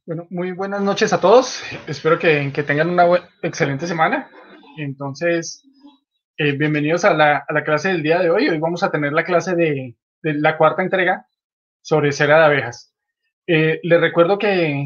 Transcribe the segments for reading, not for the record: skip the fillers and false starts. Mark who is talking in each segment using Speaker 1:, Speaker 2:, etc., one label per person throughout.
Speaker 1: Bueno, muy buenas noches a todos. Espero que tengan una excelente semana. Entonces, bienvenidos a la clase del día de hoy. Hoy vamos a tener la clase de la cuarta entrega sobre cera de abejas. Les recuerdo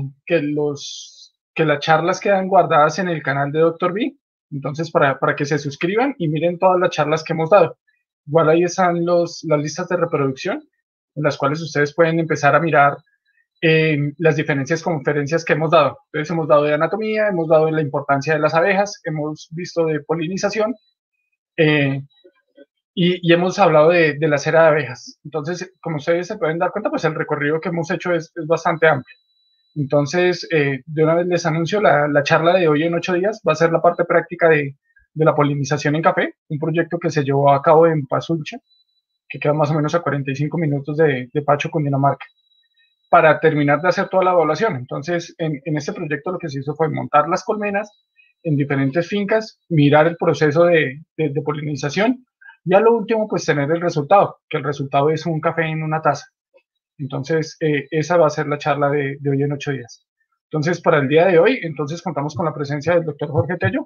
Speaker 1: que las charlas quedan guardadas en el canal de Dr. B. Entonces, para que se suscriban y miren todas las charlas que hemos dado. Igual ahí están las listas de reproducción, en las cuales ustedes pueden empezar a mirar las diferentes conferencias que hemos dado. Entonces hemos dado de anatomía, hemos dado de la importancia de las abejas, hemos visto de polinización eh, y hemos hablado de la cera de abejas. Entonces, como ustedes se pueden dar cuenta, pues el recorrido que hemos hecho es bastante amplio. Entonces, de una vez les anuncio, la charla de hoy en 8 días va a ser la parte práctica de la polinización en café, un proyecto que se llevó a cabo en Pasulche, que queda más o menos a 45 minutos de Pacho, Cundinamarca, para terminar de hacer toda la evaluación. Entonces, en este proyecto lo que se hizo fue montar las colmenas en diferentes fincas, mirar el proceso de polinización y a lo último, pues tener el resultado, que el resultado es un café en una taza. Entonces, esa va a ser la charla de hoy en 8 días. Entonces, para el día de hoy, entonces contamos con la presencia del doctor Jorge Tello.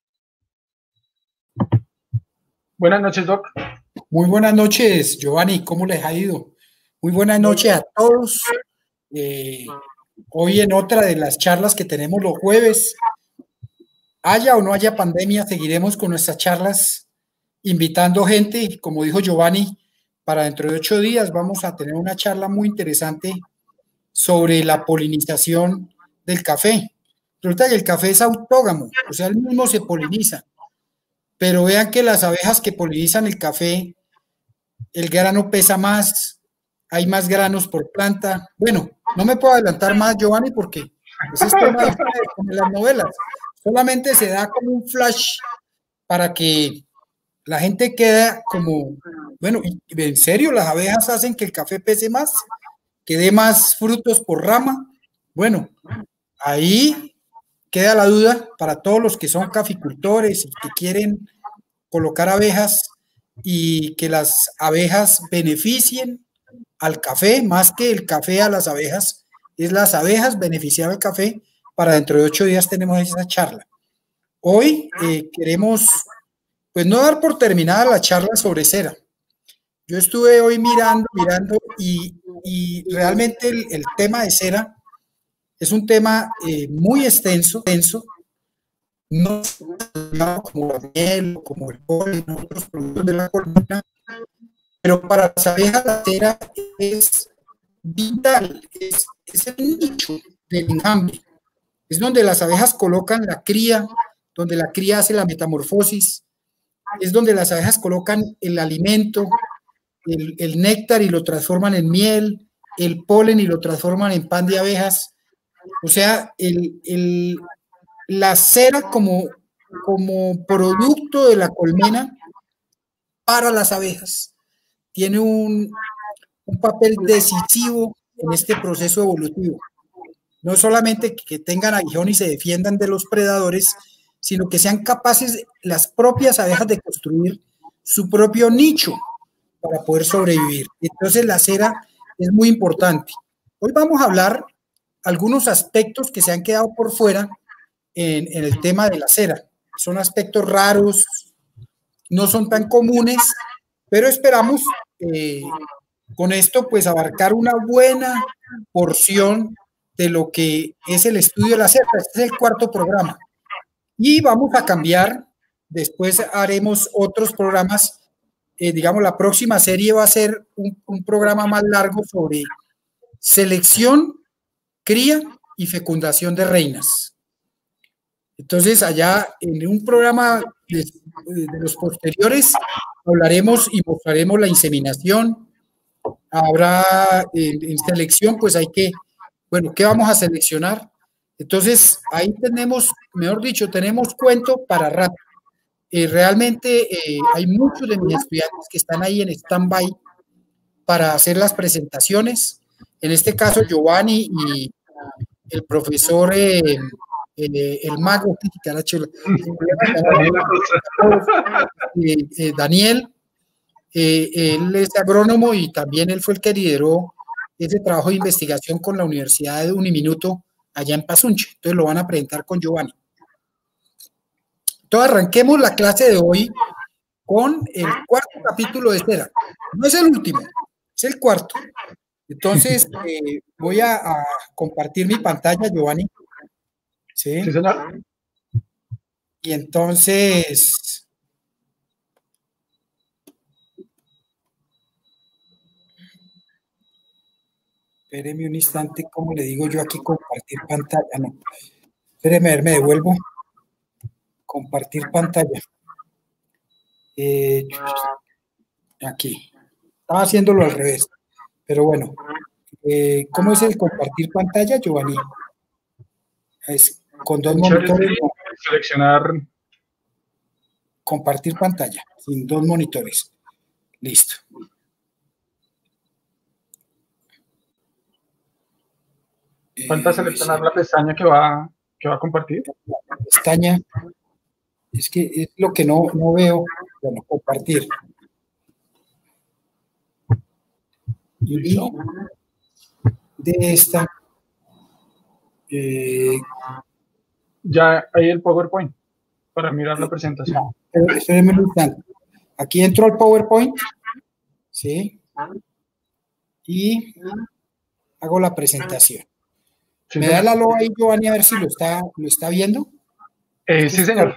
Speaker 1: Buenas noches, doc.
Speaker 2: Muy buenas noches, Giovanni, ¿cómo les ha ido? Muy buenas noches a todos. Hoy en otra de las charlas que tenemos los jueves, haya o no haya pandemia, seguiremos con nuestras charlas invitando gente, como dijo Giovanni, para dentro de 8 días vamos a tener una charla muy interesante sobre la polinización del café. Resulta que el café es autógamo, o sea, el mismo se poliniza, pero vean que las abejas que polinizan el café, el grano pesa más, hay más granos por planta. Bueno, no me puedo adelantar más, Giovanni, porque ese es tema de las novelas. Solamente se da como un flash para que la gente quede como, bueno, en serio, las abejas hacen que el café pese más, que dé más frutos por rama. Bueno, ahí queda la duda para todos los que son caficultores y que quieren colocar abejas y que las abejas beneficien al café, más que el café a las abejas, es las abejas beneficiar al café. Para dentro de 8 días tenemos esa charla. Hoy queremos, pues no dar por terminada la charla sobre cera. Yo estuve hoy mirando y realmente el tema de cera es un tema muy extenso, no como la miel, como el polen, otros productos de la colmena, pero para las abejas la cera es vital, es el nicho del enjambre, es donde las abejas colocan la cría, donde la cría hace la metamorfosis, es donde las abejas colocan el alimento, el néctar y lo transforman en miel, el polen y lo transforman en pan de abejas. O sea, la cera como producto de la colmena para las abejas tiene un papel decisivo en este proceso evolutivo. No solamente que tengan aguijón y se defiendan de los predadores, sino que sean capaces las propias abejas de construir su propio nicho para poder sobrevivir. Entonces la cera es muy importante. Hoy vamos a hablar algunos aspectos que se han quedado por fuera en el tema de la cera. Son aspectos raros, no son tan comunes, pero esperamos con esto pues abarcar una buena porción de lo que es el estudio de la cera. Este es el cuarto programa y vamos a cambiar, después haremos otros programas, digamos la próxima serie va a ser un programa más largo sobre selección, cría y fecundación de reinas. Entonces allá en un programa de los posteriores hablaremos y mostraremos la inseminación. Habrá en selección, pues hay que, bueno, ¿qué vamos a seleccionar? Entonces, ahí tenemos, mejor dicho, tenemos cuento para rato. Realmente hay muchos de mis estudiantes que están ahí en stand-by para hacer las presentaciones. En este caso, Giovanni y el profesor, el mago, Daniel, él es agrónomo y también él fue el que lideró ese trabajo de investigación con la Universidad de Uniminuto allá en Pasunche. Entonces lo van a presentar con Giovanni. Entonces arranquemos la clase de hoy con el cuarto capítulo de cera. No es el último, es el cuarto. Entonces voy a compartir mi pantalla, Giovanni. ¿Sí?
Speaker 1: Sí, señor.
Speaker 2: Y entonces... Espéreme un instante, ¿cómo le digo yo aquí compartir pantalla? No, espéreme, a ver, me devuelvo. Compartir pantalla. Aquí. Estaba haciéndolo al revés, pero bueno. ¿Cómo es el compartir pantalla, Giovanni? Es con dos monitores. No.
Speaker 1: Seleccionar.
Speaker 2: Compartir pantalla, sin dos monitores. Listo.
Speaker 1: Falta seleccionar la pestaña que va a compartir.
Speaker 2: La pestaña, es que es lo que no veo. Bueno, compartir. Y de esta.
Speaker 1: Ya hay el PowerPoint para mirar la presentación.
Speaker 2: Espérenme un instante. Aquí entro al PowerPoint. ¿Sí? Y hago la presentación.
Speaker 1: Sí,
Speaker 2: ¿Me da la logo ahí, Giovanni, a ver si lo está viendo?
Speaker 1: Sí, señor.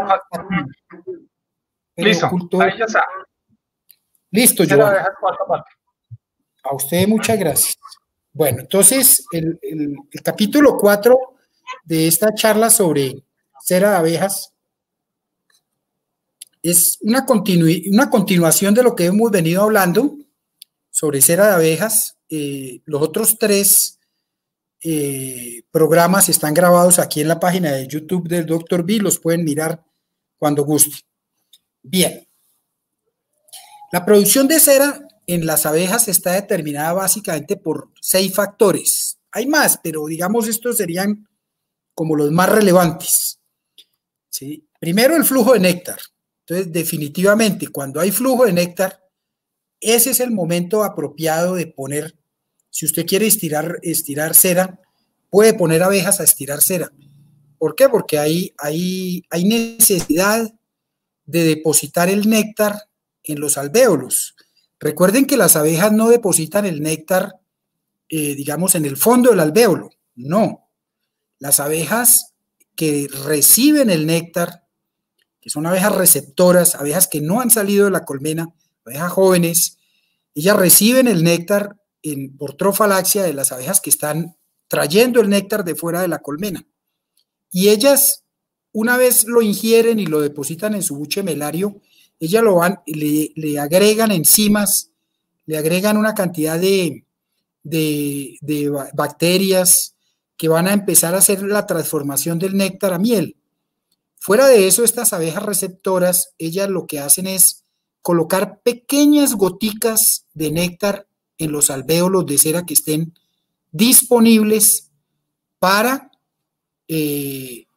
Speaker 1: Listo. Ahí ya está.
Speaker 2: Listo, Giovanni. A usted muchas gracias. Bueno, entonces el capítulo 4 de esta charla sobre cera de abejas es una continuación de lo que hemos venido hablando sobre cera de abejas. Los otros 3 programas están grabados aquí en la página de YouTube del Dr. B, los pueden mirar cuando gusten. Bien, la producción de cera en las abejas está determinada básicamente por 6 factores. Hay más, pero digamos estos serían como los más relevantes. ¿Sí? Primero, el flujo de néctar. Entonces, definitivamente, cuando hay flujo de néctar, ese es el momento apropiado de poner, si usted quiere estirar cera, puede poner abejas a estirar cera. ¿Por qué? Porque hay necesidad de depositar el néctar en los alvéolos. Recuerden que las abejas no depositan el néctar, digamos, en el fondo del alvéolo. No. Las abejas que reciben el néctar, que son abejas receptoras, abejas que no han salido de la colmena, abejas jóvenes, ellas reciben el néctar por trofalaxia de las abejas que están trayendo el néctar de fuera de la colmena. Y ellas, una vez lo ingieren y lo depositan en su buche melario, ellas le agregan enzimas, le agregan una cantidad de bacterias que van a empezar a hacer la transformación del néctar a miel. Fuera de eso, estas abejas receptoras, ellas lo que hacen es colocar pequeñas goticas de néctar en los alvéolos de cera que estén disponibles para que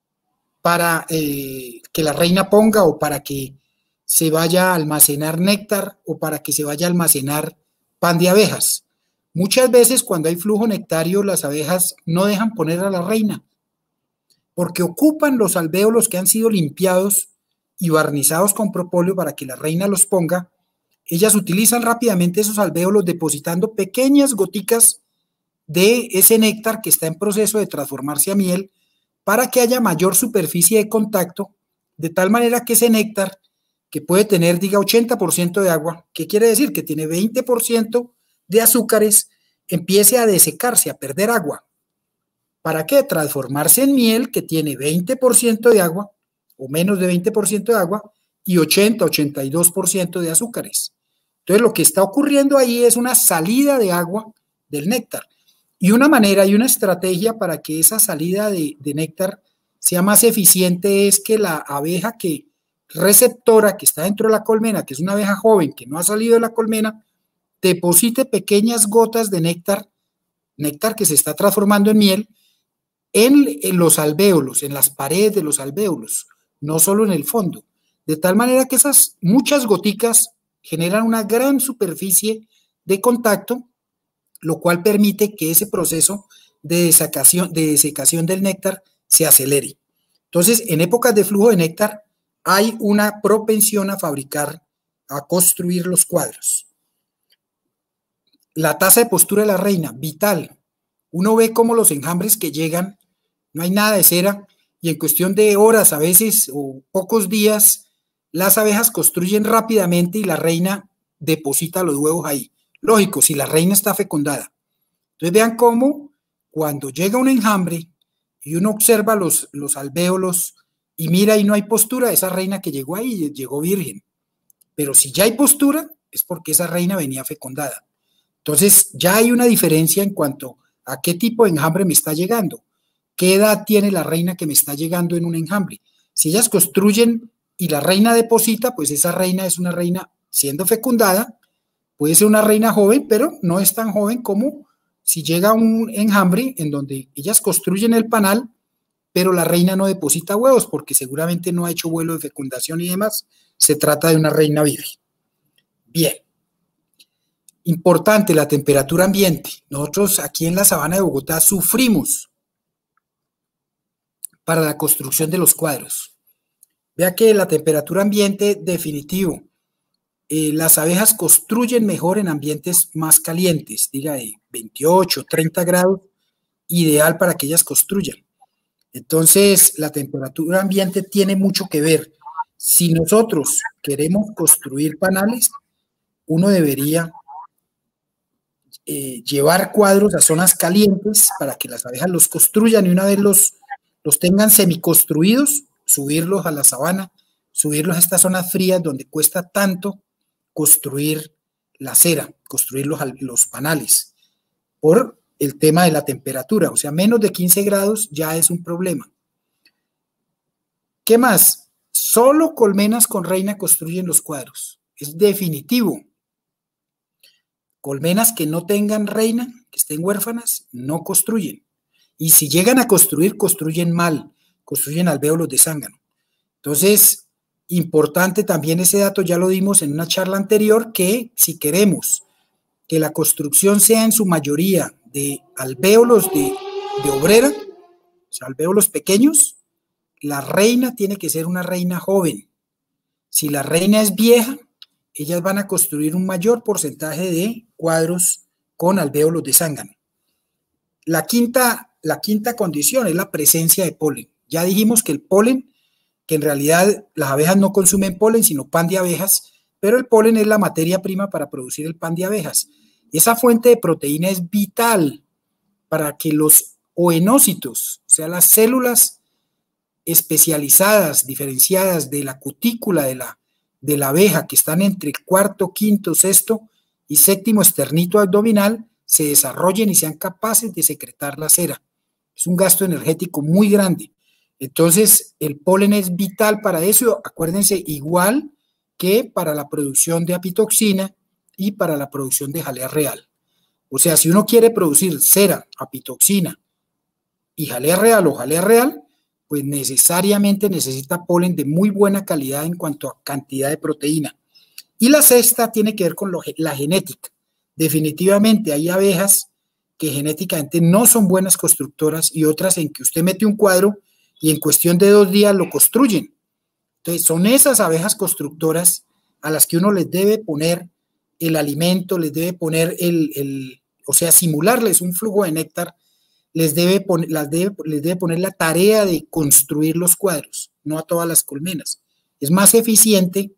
Speaker 2: la reina ponga, o para que se vaya a almacenar néctar, o para que se vaya a almacenar pan de abejas. Muchas veces cuando hay flujo nectario, las abejas no dejan poner a la reina, porque ocupan los alvéolos que han sido limpiados y barnizados con propóleo para que la reina los ponga. Ellas utilizan rápidamente esos alvéolos depositando pequeñas goticas de ese néctar que está en proceso de transformarse a miel, para que haya mayor superficie de contacto, de tal manera que ese néctar, que puede tener, diga, 80% de agua, ¿qué quiere decir? Que tiene 20% de azúcares, empiece a desecarse, a perder agua. ¿Para qué? Transformarse en miel que tiene 20% de agua, o menos de 20% de agua, y 82% de azúcares. Entonces, lo que está ocurriendo ahí es una salida de agua del néctar. Y una manera y una estrategia para que esa salida de néctar sea más eficiente es que la abeja receptora que está dentro de la colmena, que es una abeja joven que no ha salido de la colmena, deposite pequeñas gotas de néctar que se está transformando en miel, en los alvéolos, en las paredes de los alvéolos, no solo en el fondo. De tal manera que esas muchas goticas generan una gran superficie de contacto, lo cual permite que ese proceso de desecación del néctar se acelere. Entonces, en épocas de flujo de néctar hay una propensión a fabricar, a construir los cuadros. La tasa de postura de la reina, vital. Uno ve cómo los enjambres que llegan, no hay nada de cera, y en cuestión de horas a veces o pocos días, las abejas construyen rápidamente y la reina deposita los huevos ahí. Lógico, si la reina está fecundada. Entonces vean cómo cuando llega un enjambre y uno observa los alvéolos y mira y no hay postura, esa reina que llegó ahí llegó virgen. Pero si ya hay postura, es porque esa reina venía fecundada. Entonces ya hay una diferencia en cuanto a qué tipo de enjambre me está llegando. ¿Qué edad tiene la reina que me está llegando en un enjambre? Si ellas construyen y la reina deposita, pues esa reina es una reina siendo fecundada, puede ser una reina joven, pero no es tan joven como si llega un enjambre en donde ellas construyen el panal, pero la reina no deposita huevos porque seguramente no ha hecho vuelo de fecundación y demás. Se trata de una reina virgen. Bien. Importante, la temperatura ambiente. Nosotros aquí en la sabana de Bogotá sufrimos para la construcción de los cuadros. Vea que la temperatura ambiente definitivo. Las abejas construyen mejor en ambientes más calientes, diga de 28, 30 grados, ideal para que ellas construyan. Entonces, la temperatura ambiente tiene mucho que ver. Si nosotros queremos construir panales, uno debería llevar cuadros a zonas calientes para que las abejas los construyan y una vez los tengan semiconstruidos, subirlos a la sabana, subirlos a estas zonas frías donde cuesta tanto construir la cera, construir los panales, por el tema de la temperatura, o sea, menos de 15 grados ya es un problema. ¿Qué más? Solo colmenas con reina construyen los cuadros, es definitivo. Colmenas que no tengan reina, que estén huérfanas, no construyen. Y si llegan a construir, construyen mal, construyen alvéolos de zángano. Entonces, importante también ese dato, ya lo dimos en una charla anterior, que si queremos que la construcción sea en su mayoría de alvéolos de obrera, o sea, alvéolos pequeños, la reina tiene que ser una reina joven. Si la reina es vieja, ellas van a construir un mayor porcentaje de cuadros con alvéolos de zángano. La quinta condición es la presencia de polen. Ya dijimos que el polen, que en realidad las abejas no consumen polen, sino pan de abejas, pero el polen es la materia prima para producir el pan de abejas. Esa fuente de proteína es vital para que los oenócitos, o sea, las células especializadas, diferenciadas de la cutícula de la abeja, que están entre el cuarto, quinto, sexto y séptimo esternito abdominal, se desarrollen y sean capaces de secretar la cera. Es un gasto energético muy grande. Entonces, el polen es vital para eso. Acuérdense, igual que para la producción de apitoxina y para la producción de jalea real. O sea, si uno quiere producir cera, apitoxina y jalea real o jalea real, pues necesariamente necesita polen de muy buena calidad en cuanto a cantidad de proteína. Y la sexta tiene que ver con la genética. Definitivamente hay abejas que genéticamente no son buenas constructoras y otras en que usted mete un cuadro y en cuestión de 2 días lo construyen. Entonces son esas abejas constructoras a las que uno les debe poner el alimento, les debe poner o sea, simularles un flujo de néctar, les debe poner la tarea de construir los cuadros, no a todas las colmenas. Es más eficiente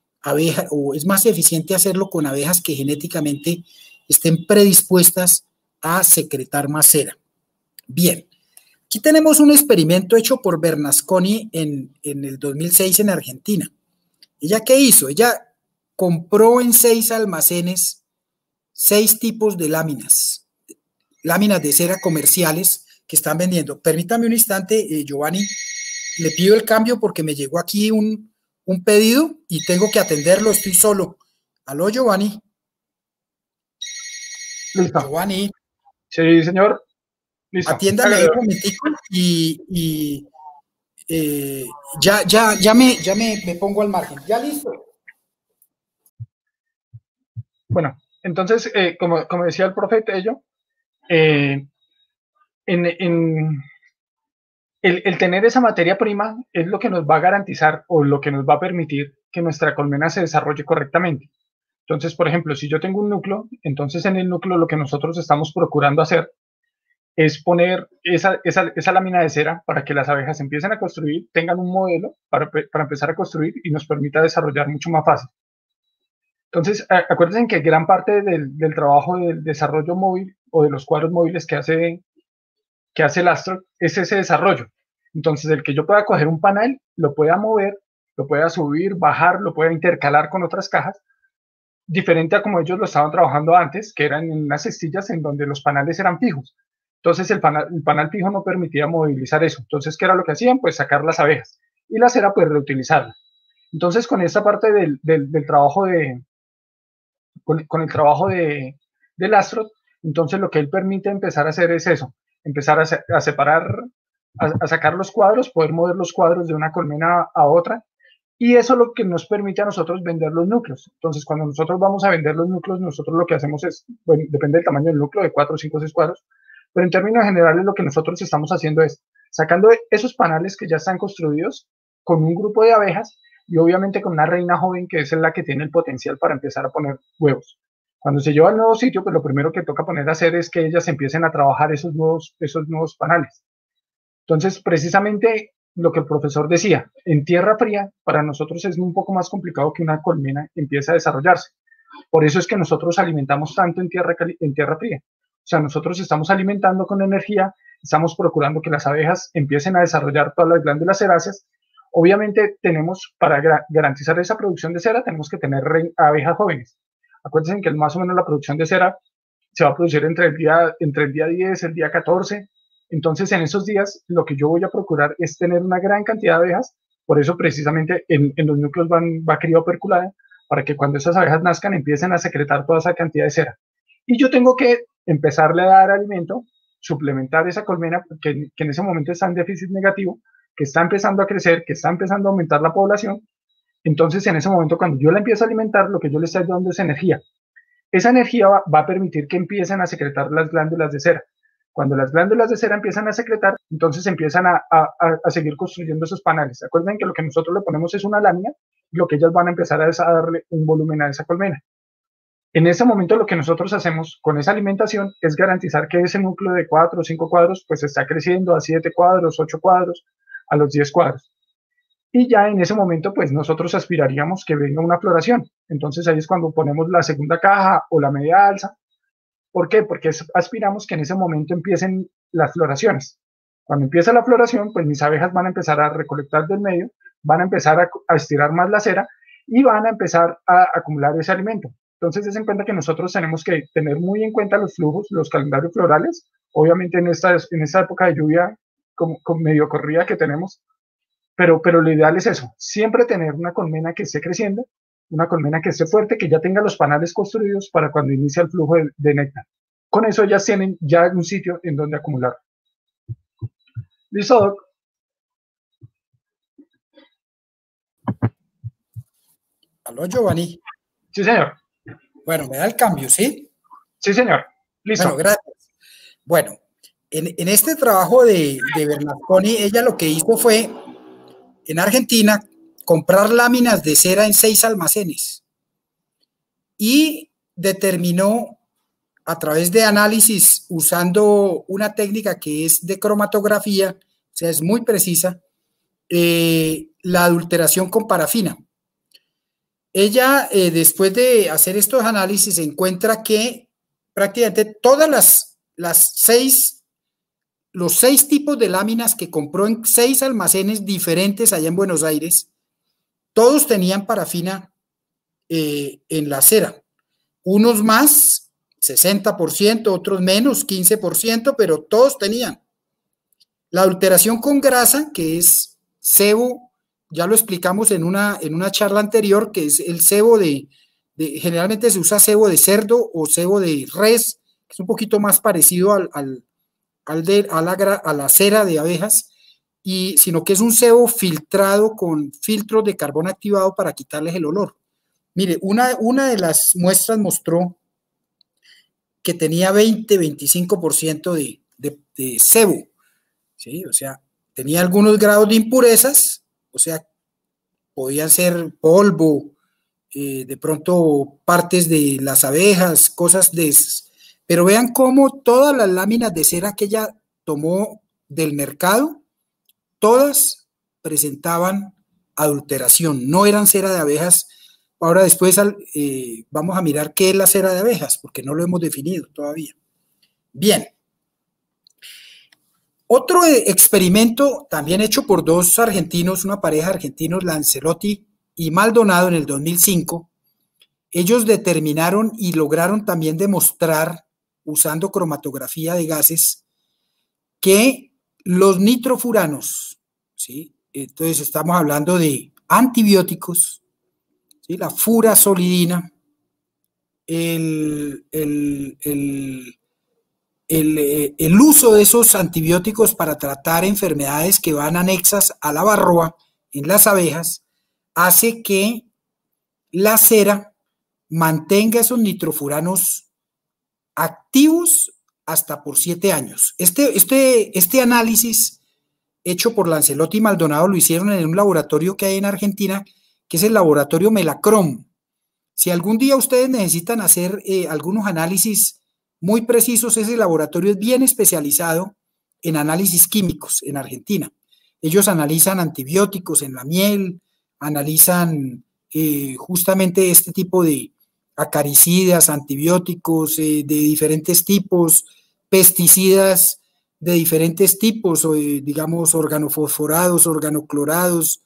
Speaker 2: hacerlo con abejas que genéticamente estén predispuestas a secretar más cera. Bien, aquí tenemos un experimento hecho por Bernasconi en el 2006 en Argentina. ¿Ella qué hizo? Ella compró en 6 almacenes 6 tipos de láminas de cera comerciales que están vendiendo. Permítame un instante, Giovanni, le pido el cambio porque me llegó aquí un pedido y tengo que atenderlo, estoy solo. Aló, Giovanni.
Speaker 1: Listo.
Speaker 2: Giovanni.
Speaker 1: Sí, señor. Listo.
Speaker 2: Atiéndame ahí un momentico y ya me pongo al margen. ¿Ya listo?
Speaker 1: Bueno, entonces, como decía el profe Tello, el tener esa materia prima es lo que nos va a garantizar o lo que nos va a permitir que nuestra colmena se desarrolle correctamente. Entonces, por ejemplo, si yo tengo un núcleo, entonces en el núcleo lo que nosotros estamos procurando hacer es poner esa lámina de cera para que las abejas empiecen a construir, tengan un modelo para empezar a construir y nos permita desarrollar mucho más fácil. Entonces, acuérdense que gran parte del trabajo del desarrollo móvil o de los cuadros móviles que hace el Astro es ese desarrollo. Entonces, el que yo pueda coger un panel, lo pueda mover, lo pueda subir, bajar, lo pueda intercalar con otras cajas, diferente a como ellos lo estaban trabajando antes, que eran en unas cestillas en donde los paneles eran fijos. Entonces, el panel fijo no permitía movilizar eso. Entonces, ¿qué era lo que hacían? Pues sacar las abejas y la cera, pues reutilizarla. Entonces, con esta parte del trabajo con el trabajo del Astro, entonces lo que él permite empezar a hacer es eso, empezar a separar, a sacar los cuadros, poder mover los cuadros de una colmena a otra, y eso es lo que nos permite a nosotros vender los núcleos. Entonces, cuando nosotros vamos a vender los núcleos, nosotros lo que hacemos es, bueno, depende del tamaño del núcleo, de 4, 5, 6 cuadros, pero en términos generales lo que nosotros estamos haciendo es sacando esos paneles que ya están construidos con un grupo de abejas y obviamente con una reina joven que es la que tiene el potencial para empezar a poner huevos. Cuando se lleva al nuevo sitio, pues lo primero que toca poner a hacer es que ellas empiecen a trabajar esos nuevos paneles. Entonces, precisamente lo que el profesor decía, en tierra fría, para nosotros es un poco más complicado que una colmena empiece a desarrollarse. Por eso es que nosotros alimentamos tanto en tierra fría. O sea, nosotros estamos alimentando con energía, estamos procurando que las abejas empiecen a desarrollar todas las glándulas seráceas. Obviamente tenemos, para garantizar esa producción de cera, tenemos que tener abejas jóvenes. Acuérdense que más o menos la producción de cera se va a producir entre el día 10, el día 14. Entonces, en esos días, lo que yo voy a procurar es tener una gran cantidad de abejas. Por eso, precisamente, en los núcleos va crioperculada, para que cuando esas abejas nazcan empiecen a secretar toda esa cantidad de cera. Y yo tengo que empezarle a dar alimento, suplementar esa colmena que en ese momento está en déficit negativo, que está empezando a crecer, que está empezando a aumentar la población. Entonces, en ese momento, cuando yo la empiezo a alimentar, lo que yo le estoy dando es energía. Esa energía va a permitir que empiecen a secretar las glándulas de cera. Cuando las glándulas de cera empiezan a secretar, entonces empiezan a seguir construyendo esos paneles. Acuerden que lo que nosotros le ponemos es una lámina y lo que ellas van a empezar a darle un volumen a esa colmena. En ese momento lo que nosotros hacemos con esa alimentación es garantizar que ese núcleo de 4 o 5 cuadros pues está creciendo a 7 cuadros, 8 cuadros, a los 10 cuadros. Y ya en ese momento pues nosotros aspiraríamos que venga una floración. Entonces ahí es cuando ponemos la segunda caja o la media alza. ¿Por qué? Porque aspiramos que en ese momento empiecen las floraciones. Cuando empieza la floración, pues mis abejas van a empezar a recolectar del medio, van a empezar a estirar más la cera y van a empezar a acumular ese alimento. Entonces, den en cuenta que nosotros tenemos que tener muy en cuenta los flujos, los calendarios florales. Obviamente en esta época de lluvia con medio corrida que tenemos, pero lo ideal es eso, siempre tener una colmena que esté creciendo, una colmena que esté fuerte, que ya tenga los panales construidos para cuando inicia el flujo de néctar. Con eso ya tienen ya un sitio en donde acumular. ¿Listo, Doc?
Speaker 2: ¿Aló, Giovanni?
Speaker 1: Sí, señor.
Speaker 2: Bueno, me da el cambio, ¿sí?
Speaker 1: Sí, señor. Listo.
Speaker 2: Bueno, gracias. Bueno, en este trabajo de Bernasconi, ella lo que hizo fue, en Argentina, comprar láminas de cera en 6 almacenes y determinó a través de análisis usando una técnica que es de cromatografía, o sea, es muy precisa, la adulteración con parafina. Ella, después de hacer estos análisis, encuentra que prácticamente todas los 6 tipos de láminas que compró en 6 almacenes diferentes allá en Buenos Aires, todos tenían parafina en la cera. Unos más, 60%, otros menos, 15%, pero todos tenían. La adulteración con grasa, que es sebo, ya lo explicamos en una charla anterior, que es el sebo generalmente se usa sebo de cerdo o sebo de res, que es un poquito más parecido a la cera de abejas, sino que es un sebo filtrado con filtros de carbón activado para quitarles el olor. Mire, una de las muestras mostró que tenía 20-25% de sebo, ¿sí? O sea, tenía algunos grados de impurezas, o sea, podían ser polvo, de pronto partes de las abejas, cosas de esas. Pero vean cómo todas las láminas de cera que ella tomó del mercado, todas presentaban adulteración, no eran cera de abejas. Ahora después vamos a mirar qué es la cera de abejas, porque no lo hemos definido todavía. Bien. Otro experimento también hecho por dos argentinos, una pareja de argentinos, Lancelotti y Maldonado, en el 2005, ellos determinaron y lograron también demostrar, usando cromatografía de gases, que los nitrofuranos, ¿sí? Entonces estamos hablando de antibióticos, ¿sí? La furazolidina, el uso de esos antibióticos para tratar enfermedades que van anexas a la varroa en las abejas hace que la cera mantenga esos nitrofuranos activos hasta por 7 años. Este análisis hecho por Lancelotti y Maldonado lo hicieron en un laboratorio que hay en Argentina, que es el laboratorio Melacrom. Si algún día ustedes necesitan hacer algunos análisis muy precisos, ese laboratorio es bien especializado en análisis químicos en Argentina. Ellos analizan antibióticos en la miel, analizan justamente este tipo de acaricidas, antibióticos de diferentes tipos, pesticidas de diferentes tipos, digamos organofosforados, organoclorados,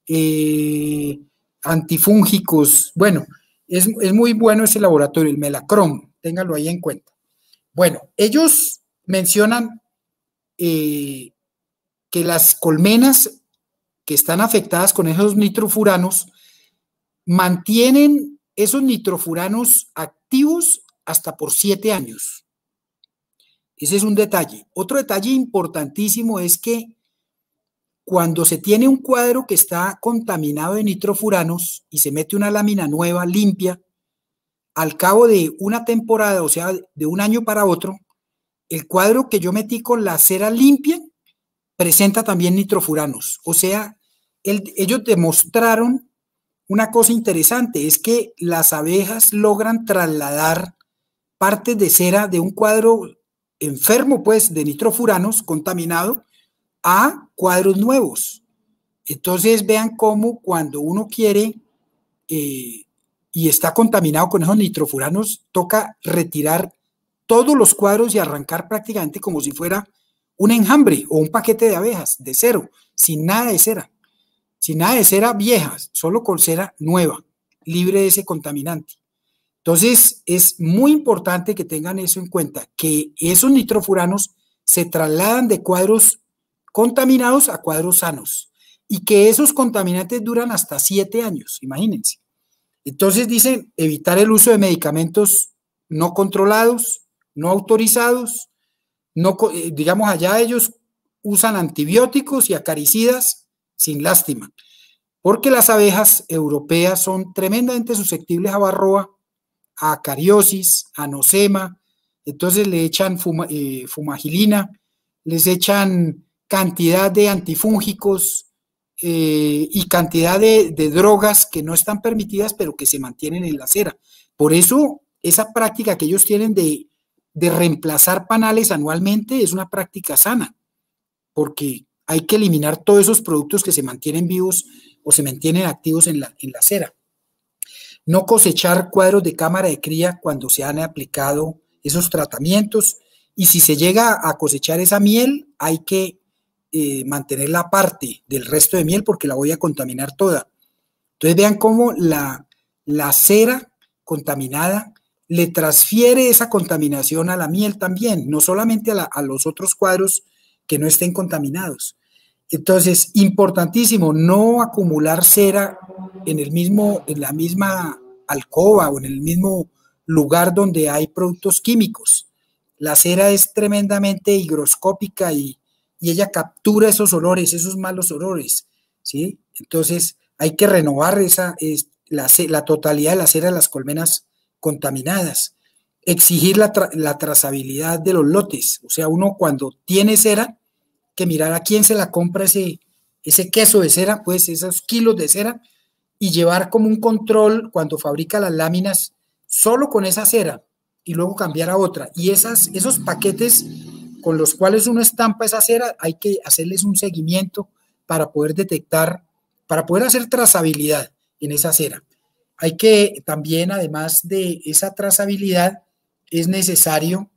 Speaker 2: antifúngicos. Bueno, es muy bueno ese laboratorio, el Melacrom, ténganlo ahí en cuenta. Bueno, ellos mencionan que las colmenas que están afectadas con esos nitrofuranos mantienen esos nitrofuranos activos hasta por 7 años. Ese es un detalle. Otro detalle importantísimo es que cuando se tiene un cuadro que está contaminado de nitrofuranos y se mete una lámina nueva, limpia, al cabo de una temporada, o sea, de un año para otro, el cuadro que yo metí con la cera limpia presenta también nitrofuranos. O sea, ellos demostraron una cosa interesante, es que las abejas logran trasladar partes de cera de un cuadro enfermo, pues, de nitrofuranos, contaminado, a cuadros nuevos. Entonces, vean cómo cuando uno quiere y está contaminado con esos nitrofuranos, toca retirar todos los cuadros y arrancar prácticamente como si fuera un enjambre o un paquete de abejas de cero, sin nada de cera vieja, solo con cera nueva, libre de ese contaminante. Entonces, es muy importante que tengan eso en cuenta, que esos nitrofuranos se trasladan de cuadros contaminados a cuadros sanos y que esos contaminantes duran hasta 7 años, imagínense. Entonces dicen evitar el uso de medicamentos no controlados, no autorizados, no, digamos allá ellos usan antibióticos y acaricidas sin lástima, porque las abejas europeas son tremendamente susceptibles a varroa, a acariosis, a nosema, entonces le echan fumagilina, les echan cantidad de antifúngicos y cantidad de drogas que no están permitidas, pero que se mantienen en la cera. Por eso, esa práctica que ellos tienen de reemplazar panales anualmente es una práctica sana, porque hay que eliminar todos esos productos que se mantienen vivos o se mantienen activos en la cera. No cosechar cuadros de cámara de cría cuando se han aplicado esos tratamientos, y si se llega a cosechar esa miel, hay que mantenerla aparte del resto de miel porque la voy a contaminar toda. Entonces vean cómo la cera contaminada le transfiere esa contaminación a la miel también, no solamente a los otros cuadros que no estén contaminados. Entonces, importantísimo, no acumular cera en la misma alcoba o en el mismo lugar donde hay productos químicos. La cera es tremendamente higroscópica y ella captura esos olores, esos malos olores, ¿sí? Entonces, hay que renovar la totalidad de la cera de las colmenas contaminadas. exigir la trazabilidad de los lotes. O sea, uno cuando tiene cera, que mirar a quién se la compra ese queso de cera, pues esos kilos de cera, y llevar como un control cuando fabrica las láminas solo con esa cera y luego cambiar a otra. Y esos paquetes con los cuales uno estampa esa cera, hay que hacerles un seguimiento para poder detectar, para poder hacer trazabilidad en esa cera. Hay que también, además de esa trazabilidad, es necesario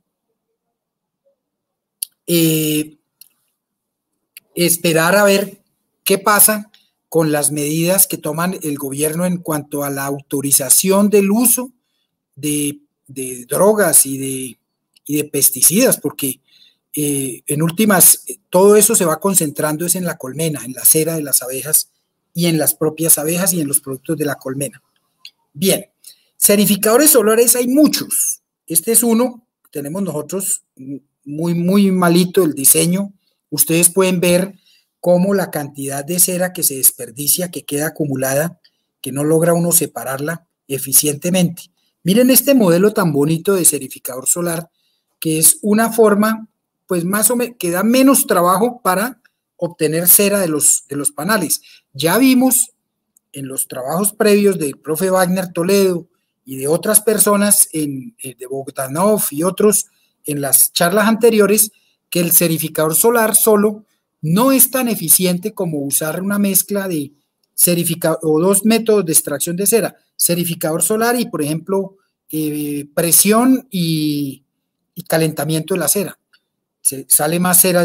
Speaker 2: esperar a ver qué pasa con las medidas que toman el gobierno en cuanto a la autorización del uso de drogas y de pesticidas, porque en últimas todo eso se va concentrando es en la colmena, en la cera de las abejas y en las propias abejas y en los productos de la colmena. Bien, certificadores solares hay muchos. Este es uno, tenemos nosotros muy malito el diseño. Ustedes pueden ver cómo la cantidad de cera que se desperdicia, que queda acumulada, que no logra uno separarla eficientemente. Miren este modelo tan bonito de certificador solar, que es una forma, pues más o menos, que da menos trabajo para obtener cera de los panales. Ya vimos en los trabajos previos del profe Wagner Toledo y de otras personas, de Bogdanov y otros, en las charlas anteriores, que el certificador solar solo no es tan eficiente como usar una mezcla de certificador o dos métodos de extracción de cera, certificador solar y, por ejemplo, presión y calentamiento de la cera. Sale más cera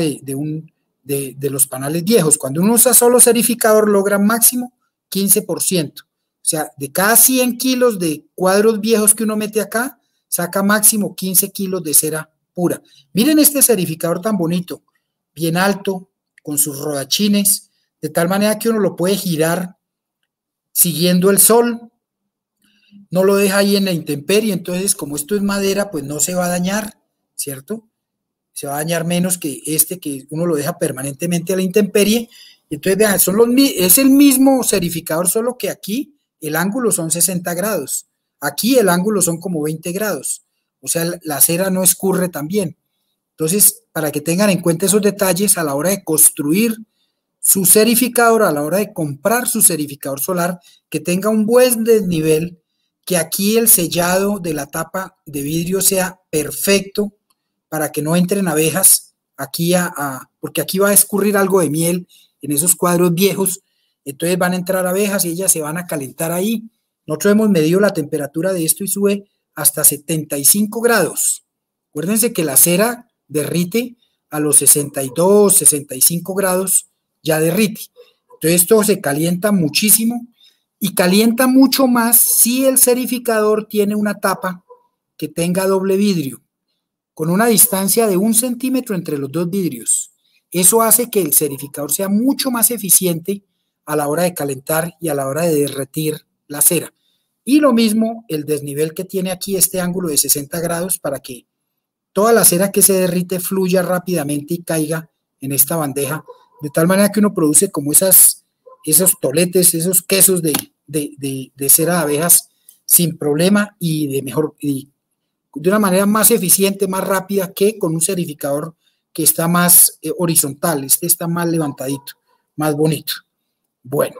Speaker 2: de los panales viejos. Cuando uno usa solo certificador, logra máximo 15%. O sea, de cada 100 kilos de cuadros viejos que uno mete acá, saca máximo 15 kilos de cera pura. Miren este certificador tan bonito, bien alto, con sus rodachines, de tal manera que uno lo puede girar siguiendo el sol, no lo deja ahí en la intemperie, entonces como esto es madera, pues no se va a dañar, ¿cierto? Se va a dañar menos que este que uno lo deja permanentemente a la intemperie. Entonces, vean, es el mismo certificador, solo que aquí el ángulo son 60 grados. Aquí el ángulo son como 20 grados. O sea, la cera no escurre tan bien. Entonces, para que tengan en cuenta esos detalles a la hora de construir su certificador, a la hora de comprar su certificador solar, que tenga un buen desnivel, que aquí el sellado de la tapa de vidrio sea perfecto para que no entren abejas aquí porque aquí va a escurrir algo de miel en esos cuadros viejos, entonces van a entrar abejas y ellas se van a calentar ahí. Nosotros hemos medido la temperatura de esto y sube hasta 75 grados. Acuérdense que la cera derrite a los 62, 65 grados, ya derrite. Entonces esto se calienta muchísimo y calienta mucho más si el certificador tiene una tapa que tenga doble vidrio, con una distancia de 1 centímetro entre los dos vidrios. Eso hace que el certificador sea mucho más eficiente a la hora de calentar y a la hora de derretir la cera. Y lo mismo el desnivel que tiene aquí este ángulo de 60 grados para que toda la cera que se derrite fluya rápidamente y caiga en esta bandeja, de tal manera que uno produce como esos toletes, esos quesos de cera de abejas sin problema y de una manera más eficiente, más rápida que con un certificador que está más horizontal. Este está más levantadito, más bonito. Bueno,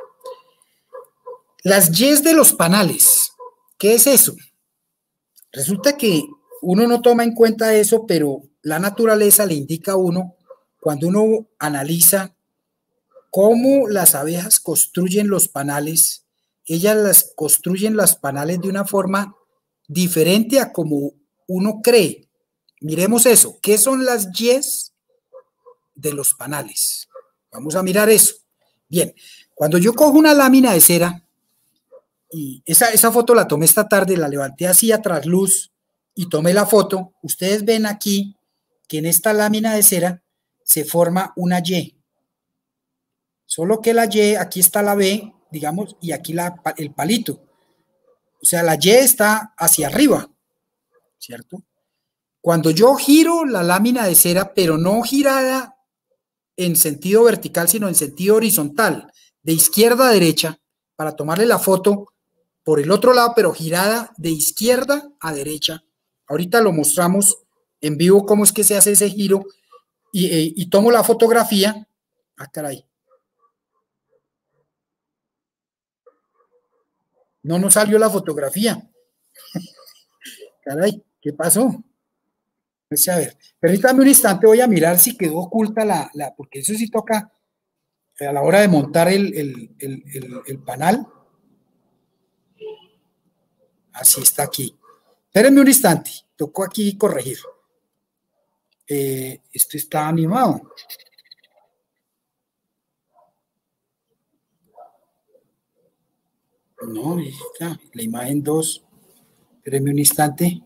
Speaker 2: las Ys de los panales, ¿qué es eso? Resulta que uno no toma en cuenta eso, pero la naturaleza le indica a uno, cuando uno analiza cómo las abejas construyen los panales, ellas construyen los panales de una forma diferente a como uno cree. Miremos eso. ¿Qué son las Ys de los panales? Vamos a mirar eso. Bien, cuando yo cojo una lámina de cera, y esa foto la tomé esta tarde, la levanté así a trasluz y tomé la foto, ustedes ven aquí que en esta lámina de cera se forma una Y. Solo que la Y, aquí está la B, digamos, y aquí el palito. O sea, la Y está hacia arriba, ¿cierto? Cuando yo giro la lámina de cera, pero no girada en sentido vertical, sino en sentido horizontal, de izquierda a derecha, para tomarle la foto por el otro lado, pero girada de izquierda a derecha, Ahorita lo mostramos en vivo cómo es que se hace ese giro y tomo la fotografía. Ah, caray. No nos salió la fotografía. Caray, ¿qué pasó? Pues a ver, permítame un instante, voy a mirar si quedó oculta porque eso sí toca a la hora de montar el panal. Así está aquí. Espérenme un instante, tocó aquí corregir. Esto está animado. No, está, la imagen 2. Espérenme un instante.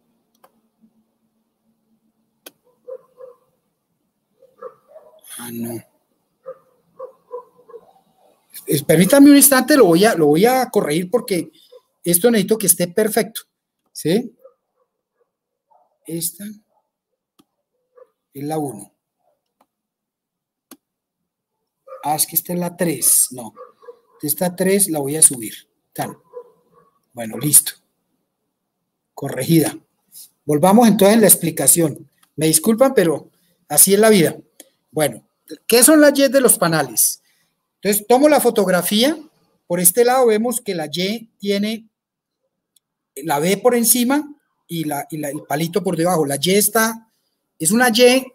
Speaker 2: Ah, no. Permítame un instante, lo voy a corregir porque esto necesito que esté perfecto. ¿Sí? Esta es la 1. Ah, es que esta es la 3. No. Esta 3 la voy a subir. Tan. Bueno, listo. Corregida. Volvamos entonces a la explicación. Me disculpan, pero así es la vida. Bueno, ¿qué son las Y de los panales? Entonces, tomo la fotografía. Por este lado vemos que la Y tiene la B por encima y el palito por debajo. La Y es una Y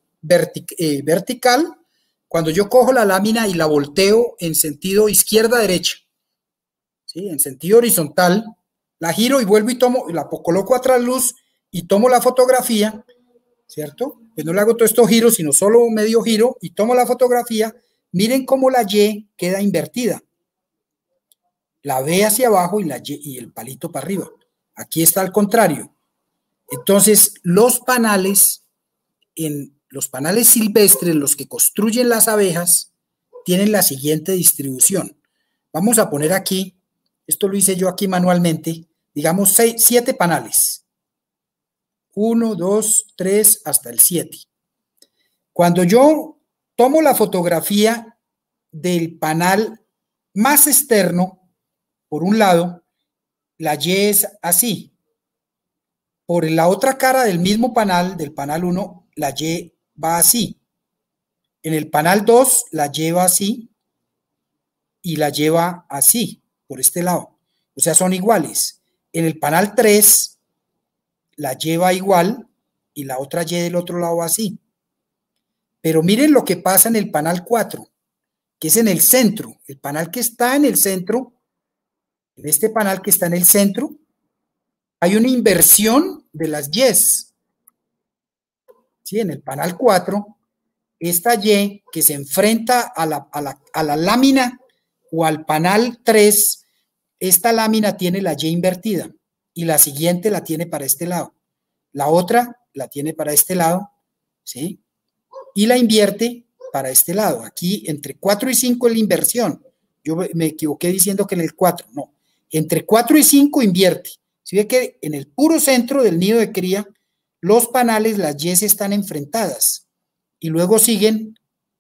Speaker 2: vertical. Cuando yo cojo la lámina y la volteo en sentido izquierda-derecha, ¿sí? En sentido horizontal, la giro y vuelvo y tomo, la coloco a trasluz y tomo la fotografía, ¿cierto? Pues no le hago todos estos giros, sino solo medio giro y tomo la fotografía. Miren cómo la Y queda invertida. La B hacia abajo y el palito para arriba. Aquí está al contrario. Entonces, los panales silvestres, los que construyen las abejas, tienen la siguiente distribución. Vamos a poner aquí, esto lo hice yo aquí manualmente, digamos 7 panales. 1, 2, 3, hasta el 7. Cuando yo tomo la fotografía del panal más externo, por un lado, la Y es así. Por la otra cara del mismo panal, del panal 1, la Y va así. En el panal 2 la lleva así y la lleva así, por este lado. O sea, son iguales. En el panal 3 la lleva igual y la otra Y del otro lado así. Pero miren lo que pasa en el panal 4, que es en el centro. El panal que está en el centro, en este panal que está en el centro, hay una inversión de las Y's. ¿Sí? En el panal 4, esta Y que se enfrenta a la lámina o al panal 3, esta lámina tiene la Y invertida y la siguiente la tiene para este lado. La otra la tiene para este lado, ¿sí? Y la invierte para este lado. Aquí entre 4 y 5 es la inversión. Yo me equivoqué diciendo que en el 4, no. Entre 4 y 5 invierte. Si ve que en el puro centro del nido de cría, los panales, las Y están enfrentadas y luego siguen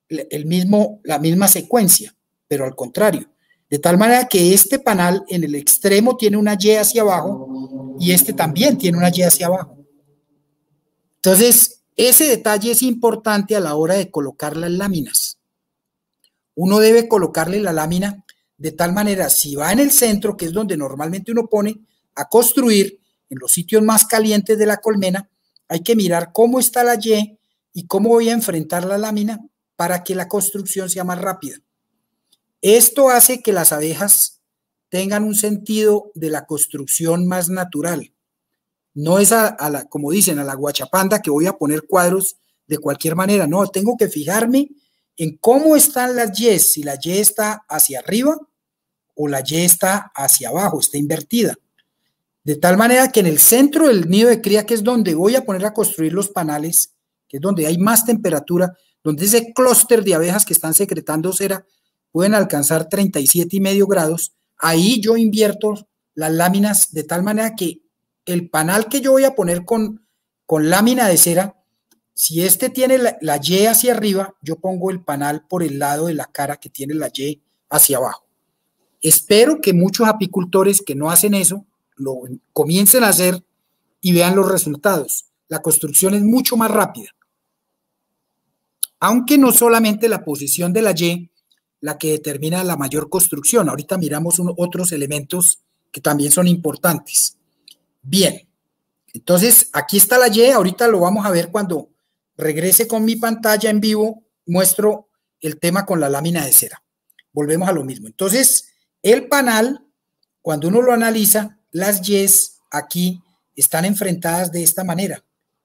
Speaker 2: la misma secuencia, pero al contrario. De tal manera que este panal en el extremo tiene una Y hacia abajo y este también tiene una Y hacia abajo. Entonces, ese detalle es importante a la hora de colocar las láminas. Uno debe colocarle la lámina de tal manera, si va en el centro, que es donde normalmente uno pone a construir, en los sitios más calientes de la colmena, hay que mirar cómo está la Y cómo voy a enfrentar la lámina para que la construcción sea más rápida. Esto hace que las abejas tengan un sentido de la construcción más natural. No es como dicen, a la guachapanda que voy a poner cuadros de cualquier manera. No, tengo que fijarme en cómo están las Y, si la Y está hacia arriba o la Y está hacia abajo, está invertida. De tal manera que en el centro del nido de cría, que es donde voy a poner a construir los panales, que es donde hay más temperatura, donde ese clúster de abejas que están secretando cera pueden alcanzar 37,5 grados, ahí yo invierto las láminas de tal manera que el panal que yo voy a poner con lámina de cera, si este tiene la Y hacia arriba, yo pongo el panal por el lado de la cara que tiene la Y hacia abajo. Espero que muchos apicultores que no hacen eso, lo comiencen a hacer y vean los resultados. La construcción es mucho más rápida. Aunque no solamente la posición de la Y la que determina la mayor construcción. Ahorita miramos otros elementos que también son importantes. Bien, entonces aquí está la Y, ahorita lo vamos a ver cuando regrese con mi pantalla en vivo, muestro el tema con la lámina de cera. Volvemos a lo mismo. Entonces, el panal, cuando uno lo analiza, las Y's aquí están enfrentadas de esta manera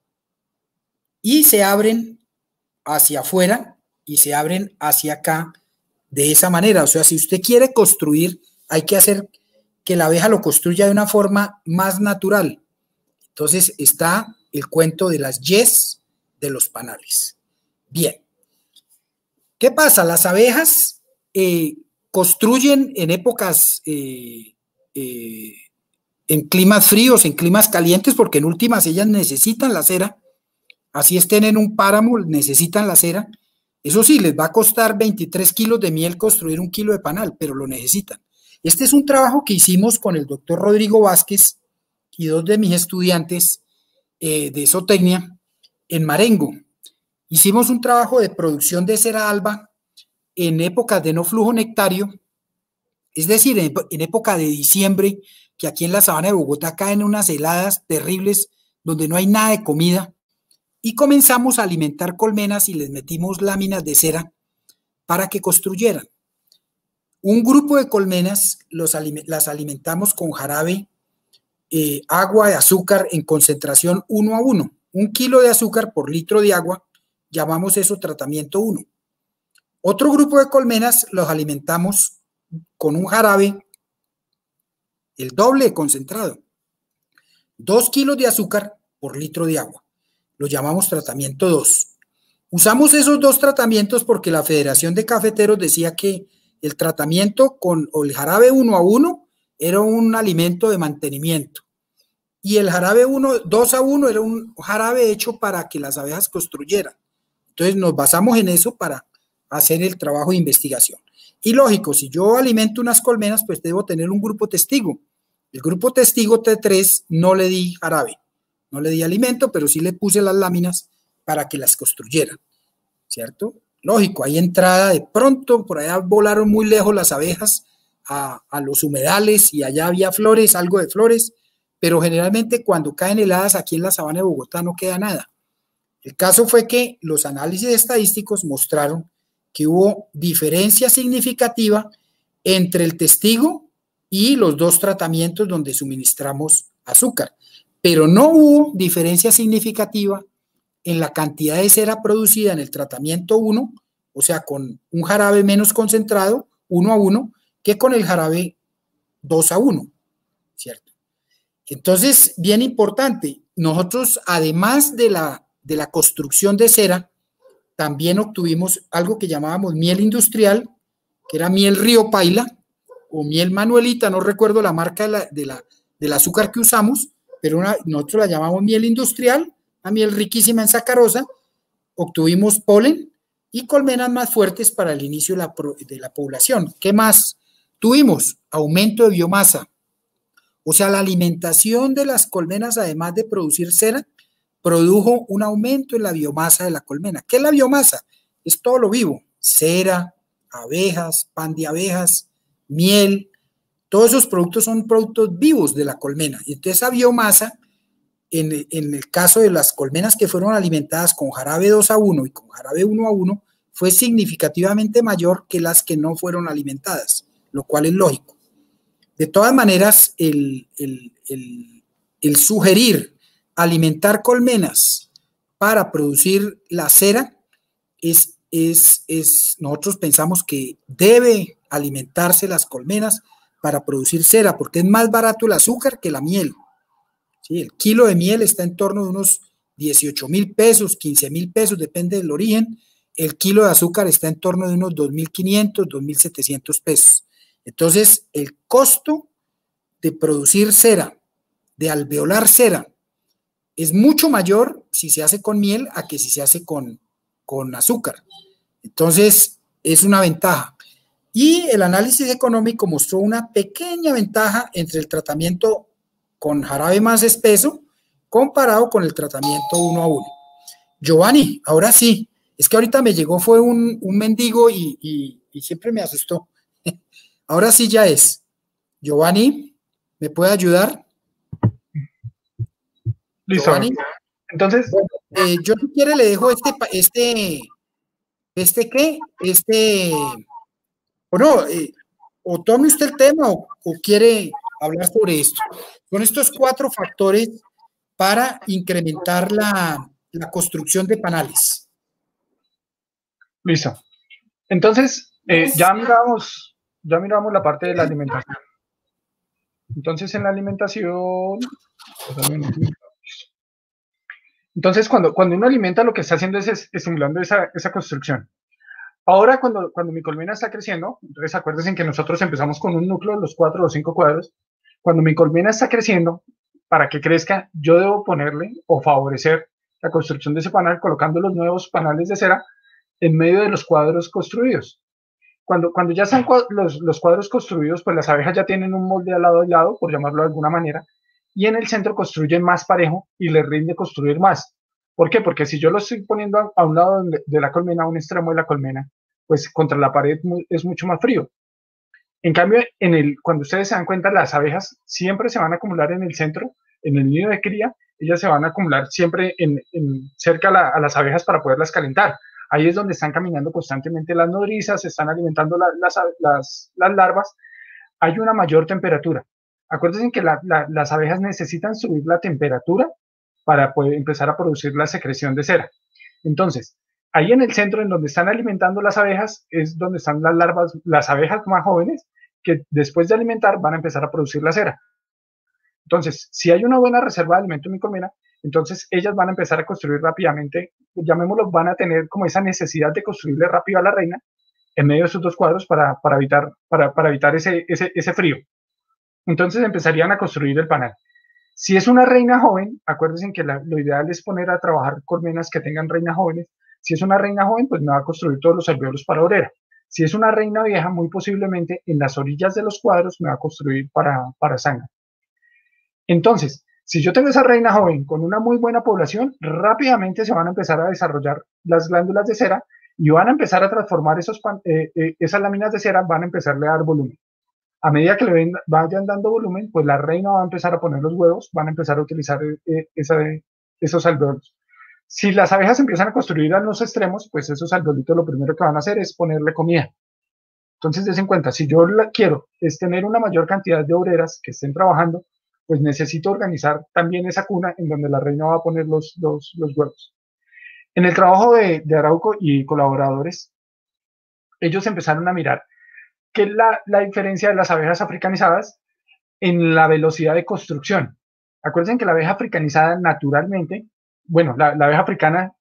Speaker 2: y se abren hacia afuera y se abren hacia acá de esa manera. O sea, si usted quiere construir, hay que hacer que la abeja lo construya de una forma más natural. Entonces está el cuento de las Y's de los panales. Bien. ¿Qué pasa? Las abejas construyen en épocas, en climas fríos, en climas calientes, porque en últimas ellas necesitan la cera. Así estén en un páramo, necesitan la cera. Eso sí, les va a costar 23 kilos de miel construir 1 kilo de panal, pero lo necesitan. Este es un trabajo que hicimos con el doctor Rodrigo Vázquez y 2 de mis estudiantes de zootecnia en Marengo. Hicimos un trabajo de producción de cera alba en épocas de no flujo nectario, es decir, en época de diciembre, que aquí en la sabana de Bogotá caen unas heladas terribles donde no hay nada de comida, y comenzamos a alimentar colmenas y les metimos láminas de cera para que construyeran. Un grupo de colmenas las alimentamos con jarabe, agua de azúcar en concentración 1:1. 1 kilo de azúcar por litro de agua, llamamos eso tratamiento 1. Otro grupo de colmenas los alimentamos con un jarabe, el doble de concentrado, 2 kilos de azúcar por litro de agua. Lo llamamos tratamiento 2. Usamos esos 2 tratamientos porque la Federación de Cafeteros decía que el tratamiento o el jarabe 1:1 era un alimento de mantenimiento y el jarabe 2:1 era un jarabe hecho para que las abejas construyeran. Entonces nos basamos en eso para hacer el trabajo de investigación. Y lógico, si yo alimento unas colmenas, pues debo tener un grupo testigo. El grupo testigo T3 no le di jarabe, no le di alimento, pero sí le puse las láminas para que las construyeran, ¿cierto? Lógico, hay entrada, de pronto por allá volaron muy lejos las abejas a los humedales y allá había flores, algo de flores, pero generalmente cuando caen heladas aquí en la sabana de Bogotá no queda nada. El caso fue que los análisis estadísticos mostraron que hubo diferencia significativa entre el testigo y los 2 tratamientos donde suministramos azúcar, pero no hubo diferencia significativa en la cantidad de cera producida en el tratamiento 1, o sea, con un jarabe menos concentrado, 1:1, que con el jarabe 2:1, ¿cierto? Entonces, bien importante, nosotros además de la construcción de cera, también obtuvimos algo que llamábamos miel industrial, que era miel Río Paila o miel Manuelita, no recuerdo la marca del azúcar que usamos, pero nosotros la llamamos miel industrial, una miel riquísima en sacarosa. Obtuvimos polen y colmenas más fuertes para el inicio de la población. ¿Qué más? Tuvimos aumento de biomasa, o sea, la alimentación de las colmenas, además de producir cera, produjo un aumento en la biomasa de la colmena. ¿Qué es la biomasa? Es todo lo vivo, cera, abejas, pan de abejas, miel, todos esos productos son productos vivos de la colmena. Y entonces esa biomasa, en el caso de las colmenas que fueron alimentadas con jarabe 2:1 y con jarabe 1:1, fue significativamente mayor que las que no fueron alimentadas, lo cual es lógico. De todas maneras, el sugerir alimentar colmenas para producir la cera nosotros pensamos que debe alimentarse las colmenas para producir cera, porque es más barato el azúcar que la miel. ¿Sí? El kilo de miel está en torno de unos 18,000 pesos, 15,000 pesos, depende del origen. El kilo de azúcar está en torno de unos 2,500, 2,700 pesos. Entonces, el costo de producir cera, de alveolar cera, es mucho mayor si se hace con miel a que si se hace con azúcar. Entonces, es una ventaja. Y el análisis económico mostró una pequeña ventaja entre el tratamiento con jarabe más espeso comparado con el tratamiento 1 a 1. Giovanni, ahora sí, es que ahorita me llegó, fue un mendigo y siempre me asustó. Ahora sí ya es. Giovanni, ¿me puede ayudar?
Speaker 1: Listo.
Speaker 2: Giovanni.
Speaker 1: Entonces,
Speaker 2: Bueno, yo si quiere le dejo o no, o tome usted el tema o quiere hablar sobre esto. Son estos 4 factores para incrementar la construcción de panales.
Speaker 1: listo. Entonces, ya miramos la parte de la alimentación. Entonces, en la alimentación, entonces cuando uno alimenta, lo que está haciendo es estimulando esa construcción. Ahora, cuando mi colmena está creciendo, entonces acuérdense que nosotros empezamos con un núcleo, los 4 o 5 cuadros. Cuando mi colmena está creciendo, para que crezca, yo debo ponerle o favorecer la construcción de ese panal colocando los nuevos panales de cera en medio de los cuadros construidos. Cuando ya están los cuadros construidos, pues las abejas ya tienen un molde al lado y lado, por llamarlo de alguna manera, y en el centro construyen más parejo y les rinde construir más. ¿Por qué? Porque si yo lo estoy poniendo a un lado de la colmena, a un extremo de la colmena, pues contra la pared es mucho más frío. En cambio, cuando ustedes se dan cuenta, las abejas siempre se van a acumular en el centro, en el nido de cría, ellas se van a acumular siempre cerca a las abejas para poderlas calentar. Ahí es donde están caminando constantemente las nodrizas, se están alimentando las larvas. Hay una mayor temperatura. Acuérdense que las abejas necesitan subir la temperatura para poder empezar a producir la secreción de cera. Entonces, ahí en el centro, en donde están alimentando las abejas, es donde están las larvas, las abejas más jóvenes, que después de alimentar van a empezar a producir la cera. Entonces, si hay una buena reserva de alimento en mi colmena, entonces ellas van a empezar a construir rápidamente, llamémoslo, van a tener como esa necesidad de construirle rápido a la reina en medio de esos 2 cuadros para evitar ese frío. Entonces empezarían a construir el panal. Si es una reina joven, acuérdense que lo ideal es poner a trabajar colmenas que tengan reinas jóvenes. Si es una reina joven, pues me va a construir todos los alvéolos para obrera. Si es una reina vieja, muy posiblemente en las orillas de los cuadros me va a construir para sangre. Entonces, si yo tengo esa reina joven con una muy buena población, rápidamente se van a empezar a desarrollar las glándulas de cera y van a empezar a transformar esas láminas de cera, van a empezarle a dar volumen. A medida que le vayan dando volumen, pues la reina va a empezar a poner los huevos, van a empezar a utilizar esos alvéolos. Si las abejas empiezan a construir a los extremos, pues esos alveolitos lo primero que van a hacer es ponerle comida. Entonces, des en cuenta, si yo quiero es tener una mayor cantidad de obreras que estén trabajando, pues necesito organizar también esa cuna en donde la reina va a poner los huevos. En el trabajo de Arauco y colaboradores, ellos empezaron a mirar qué es la diferencia de las abejas africanizadas en la velocidad de construcción. Acuérdense que la abeja africanizada naturalmente, bueno, la abeja africana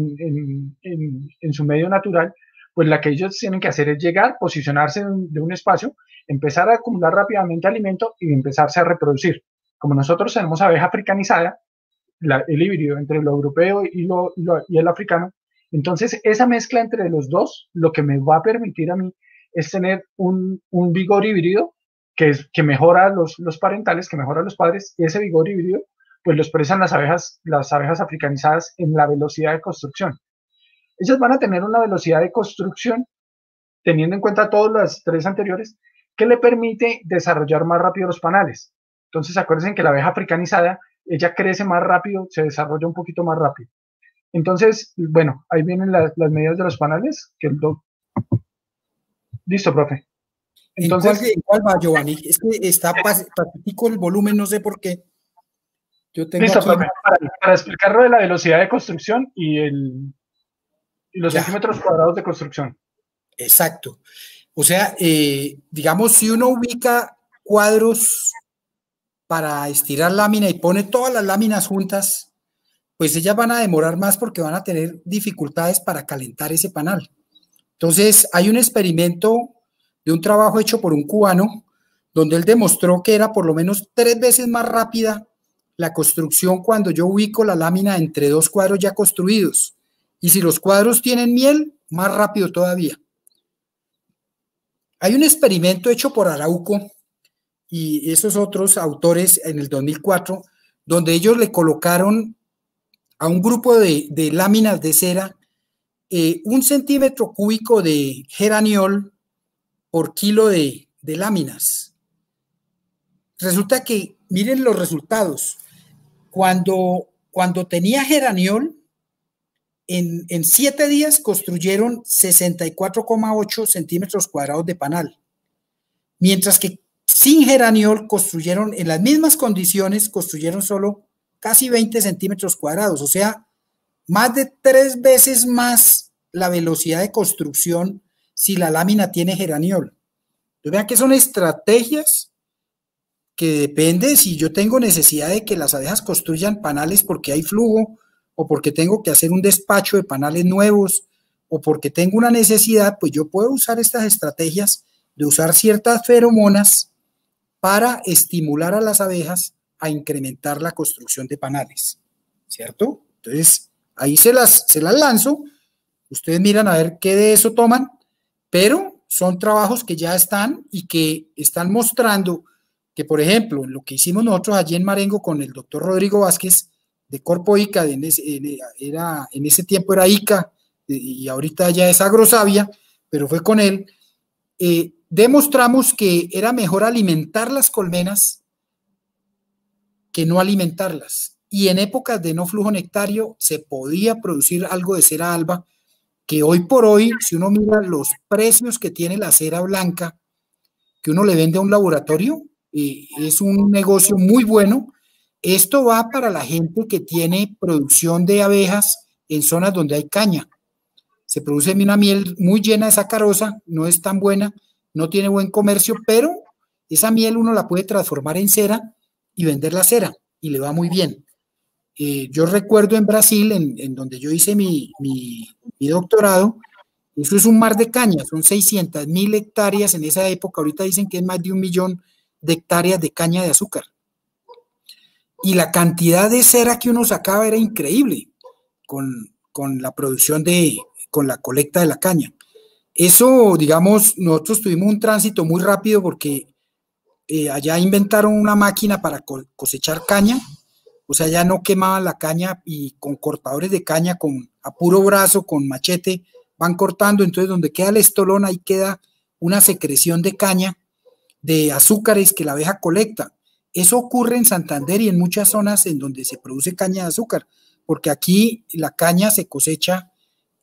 Speaker 1: en su medio natural, pues la que ellos tienen que hacer es llegar, posicionarse de un espacio, empezar a acumular rápidamente alimento y empezarse a reproducir. Como nosotros tenemos abeja africanizada, el híbrido entre lo europeo y el africano, entonces esa mezcla entre los dos, lo que me va a permitir a mí es tener un vigor híbrido que mejora los parentales, que mejora los padres, y ese vigor híbrido pues lo expresan las abejas africanizadas en la velocidad de construcción. Ellas van a tener una velocidad de construcción, teniendo en cuenta todas las 3 anteriores, que le permite desarrollar más rápido los panales. Entonces acuérdense que la abeja africanizada, ella crece más rápido, se desarrolla un poquito más rápido. Entonces, bueno, ahí vienen las medidas de los panales. Listo, profe.
Speaker 2: Entonces, ¿En cuál va, Giovanni? Es que está patitico el volumen, no sé por qué.
Speaker 1: Yo tengo listo, aquí profe. Para explicarlo de la velocidad de construcción y los centímetros cuadrados de construcción.
Speaker 2: Exacto. O sea, digamos, si uno ubica cuadros para estirar lámina y pone todas las láminas juntas, pues ellas van a demorar más porque van a tener dificultades para calentar ese panal. Entonces, hay un experimento de un trabajo hecho por un cubano donde él demostró que era por lo menos 3 veces más rápida la construcción cuando yo ubico la lámina entre 2 cuadros ya construidos. Y si los cuadros tienen miel, más rápido todavía. Hay un experimento hecho por Arauco y esos otros autores en el 2004, donde ellos le colocaron a un grupo de láminas de cera 1 centímetro cúbico de geraniol por kilo de láminas. Resulta que, miren los resultados, cuando tenía geraniol, en 7 días construyeron 64,8 centímetros cuadrados de panal, mientras que sin geraniol construyeron, en las mismas condiciones, construyeron solo casi 20 centímetros cuadrados, o sea, más de 3 veces más la velocidad de construcción si la lámina tiene geraniol. Entonces, vean que son estrategias que depende si yo tengo necesidad de que las abejas construyan panales porque hay flujo, o porque tengo que hacer un despacho de panales nuevos, o porque tengo una necesidad, pues yo puedo usar estas estrategias de usar ciertas feromonas para estimular a las abejas a incrementar la construcción de panales, ¿cierto? Entonces, ahí se las lanzo, ustedes miran a ver qué de eso toman, pero son trabajos que ya están y que están mostrando que, por ejemplo, en lo que hicimos nosotros allí en Marengo con el doctor Rodrigo Vázquez, de Corpo ICA, en ese tiempo era ICA y ahorita ya es Agrosavia, pero fue con él, demostramos que era mejor alimentar las colmenas que no alimentarlas. Y en épocas de no flujo nectario se podía producir algo de cera alba, que hoy por hoy, si uno mira los precios que tiene la cera blanca, que uno le vende a un laboratorio, es un negocio muy bueno. Esto va para la gente que tiene producción de abejas en zonas donde hay caña. Se produce una miel muy llena de sacarosa, no es tan buena, no tiene buen comercio, pero esa miel uno la puede transformar en cera y vender la cera y le va muy bien. Yo recuerdo en Brasil, en donde yo hice mi doctorado, eso es un mar de caña, son 600.000 hectáreas en esa época, ahorita dicen que es más de 1 millón de hectáreas de caña de azúcar. Y la cantidad de cera que uno sacaba era increíble con la producción con la colecta de la caña. Eso, digamos, nosotros tuvimos un tránsito muy rápido porque allá inventaron una máquina para cosechar caña, o sea, ya no quemaban la caña y con cortadores de caña, a puro brazo, con machete, van cortando, entonces donde queda el estolón, ahí queda una secreción de caña, de azúcares que la abeja colecta. Eso ocurre en Santander y en muchas zonas en donde se produce caña de azúcar, porque aquí la caña se cosecha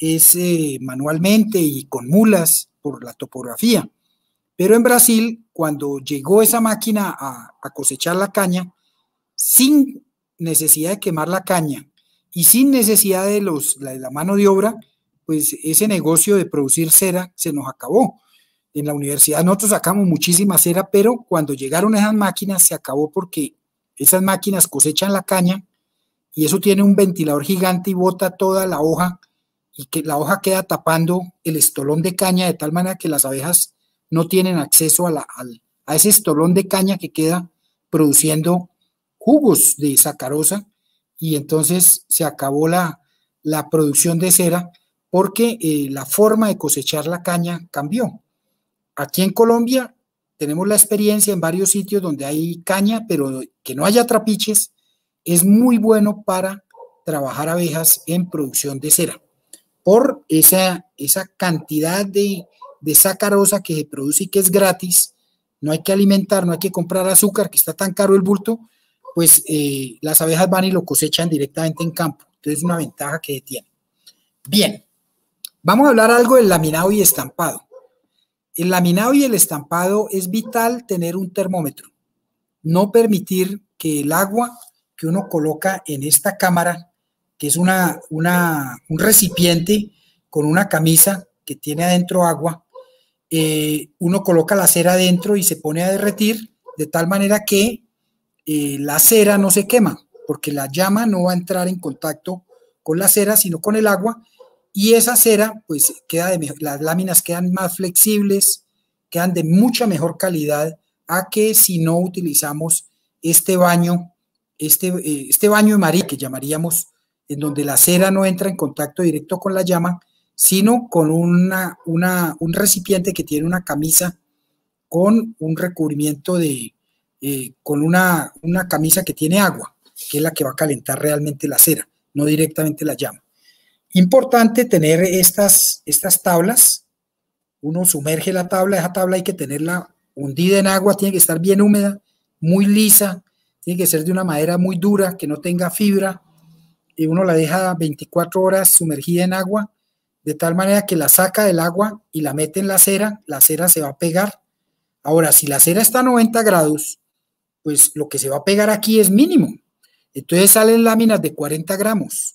Speaker 2: manualmente y con mulas por la topografía. Pero en Brasil, cuando llegó esa máquina a cosechar la caña, sin necesidad de quemar la caña y sin necesidad de la mano de obra, pues ese negocio de producir cera se nos acabó. En la universidad nosotros sacamos muchísima cera, pero cuando llegaron esas máquinas se acabó porque esas máquinas cosechan la caña y eso tiene un ventilador gigante y bota toda la hoja y que la hoja queda tapando el estolón de caña de tal manera que las abejas no tienen acceso a ese estolón de caña que queda produciendo jugos de sacarosa y entonces se acabó la producción de cera porque la forma de cosechar la caña cambió. Aquí en Colombia tenemos la experiencia en varios sitios donde hay caña, pero que no haya trapiches, es muy bueno para trabajar abejas en producción de cera, por esa cantidad de sacarosa que se produce y que es gratis, no hay que alimentar, no hay que comprar azúcar, que está tan caro el bulto, pues las abejas van y lo cosechan directamente en campo, entonces es una ventaja que tiene. Bien, vamos a hablar algo del laminado y estampado. El laminado y el estampado es vital tener un termómetro, no permitir que el agua que uno coloca en esta cámara, que es un recipiente con una camisa que tiene adentro agua, uno coloca la cera adentro y se pone a derretir de tal manera que la cera no se quema, porque la llama no va a entrar en contacto con la cera, sino con el agua, y esa cera, pues las láminas quedan más flexibles, quedan de mucha mejor calidad a que si no utilizamos este baño de Marie, que llamaríamos, en donde la cera no entra en contacto directo con la llama, sino con un recipiente que tiene una camisa con un recubrimiento con una camisa que tiene agua. que es la que va a calentar realmente la cera, no directamente la llama. Importante tener estas tablas. Uno sumerge la tabla, esa tabla hay que tenerla hundida en agua, tiene que estar bien húmeda, muy lisa, tiene que ser de una madera muy dura, que no tenga fibra, y uno la deja 24 horas sumergida en agua, de tal manera que la saca del agua y la mete en la cera se va a pegar. Ahora, si la cera está a 90 grados, pues lo que se va a pegar aquí es mínimo. Entonces salen láminas de 40 gramos.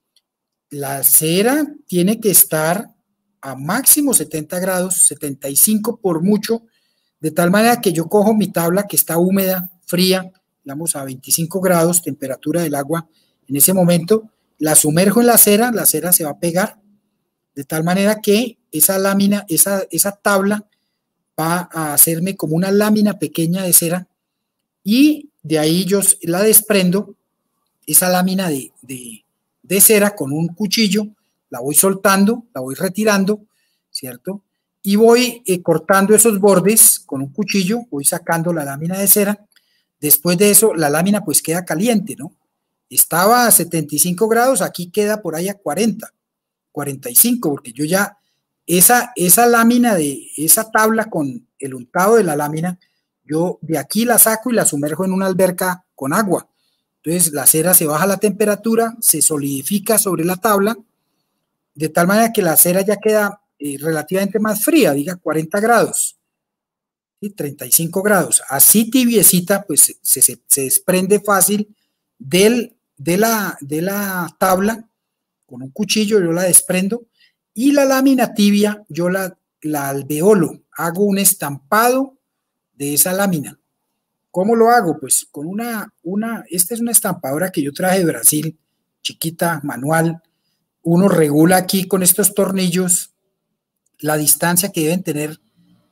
Speaker 2: La cera tiene que estar a máximo 70 grados, 75 por mucho, de tal manera que yo cojo mi tabla que está húmeda, fría, digamos a 25 grados, temperatura del agua, en ese momento la sumerjo en la cera se va a pegar, de tal manera que esa lámina, esa tabla va a hacerme como una lámina pequeña de cera y de ahí yo la desprendo, esa lámina de cera con un cuchillo, la voy soltando, la voy retirando, ¿cierto? Y voy cortando esos bordes con un cuchillo, voy sacando la lámina de cera. Después de eso, la lámina pues queda caliente, ¿no? Estaba a 75 grados, aquí queda por ahí a 40, 45, porque yo ya, esa lámina de esa tabla con el untado de la lámina, yo de aquí la saco y la sumerjo en una alberca con agua. Entonces la cera se baja la temperatura, se solidifica sobre la tabla, de tal manera que la cera ya queda relativamente más fría, diga 40 grados, ¿sí? 35 grados. Así tibiecita, pues se desprende fácil de la tabla, con un cuchillo yo la desprendo, y la lámina tibia yo la alveolo, hago un estampado de esa lámina. ¿Cómo lo hago? Pues con esta es una estampadora que yo traje de Brasil, chiquita, manual. Uno regula aquí con estos tornillos la distancia que deben tener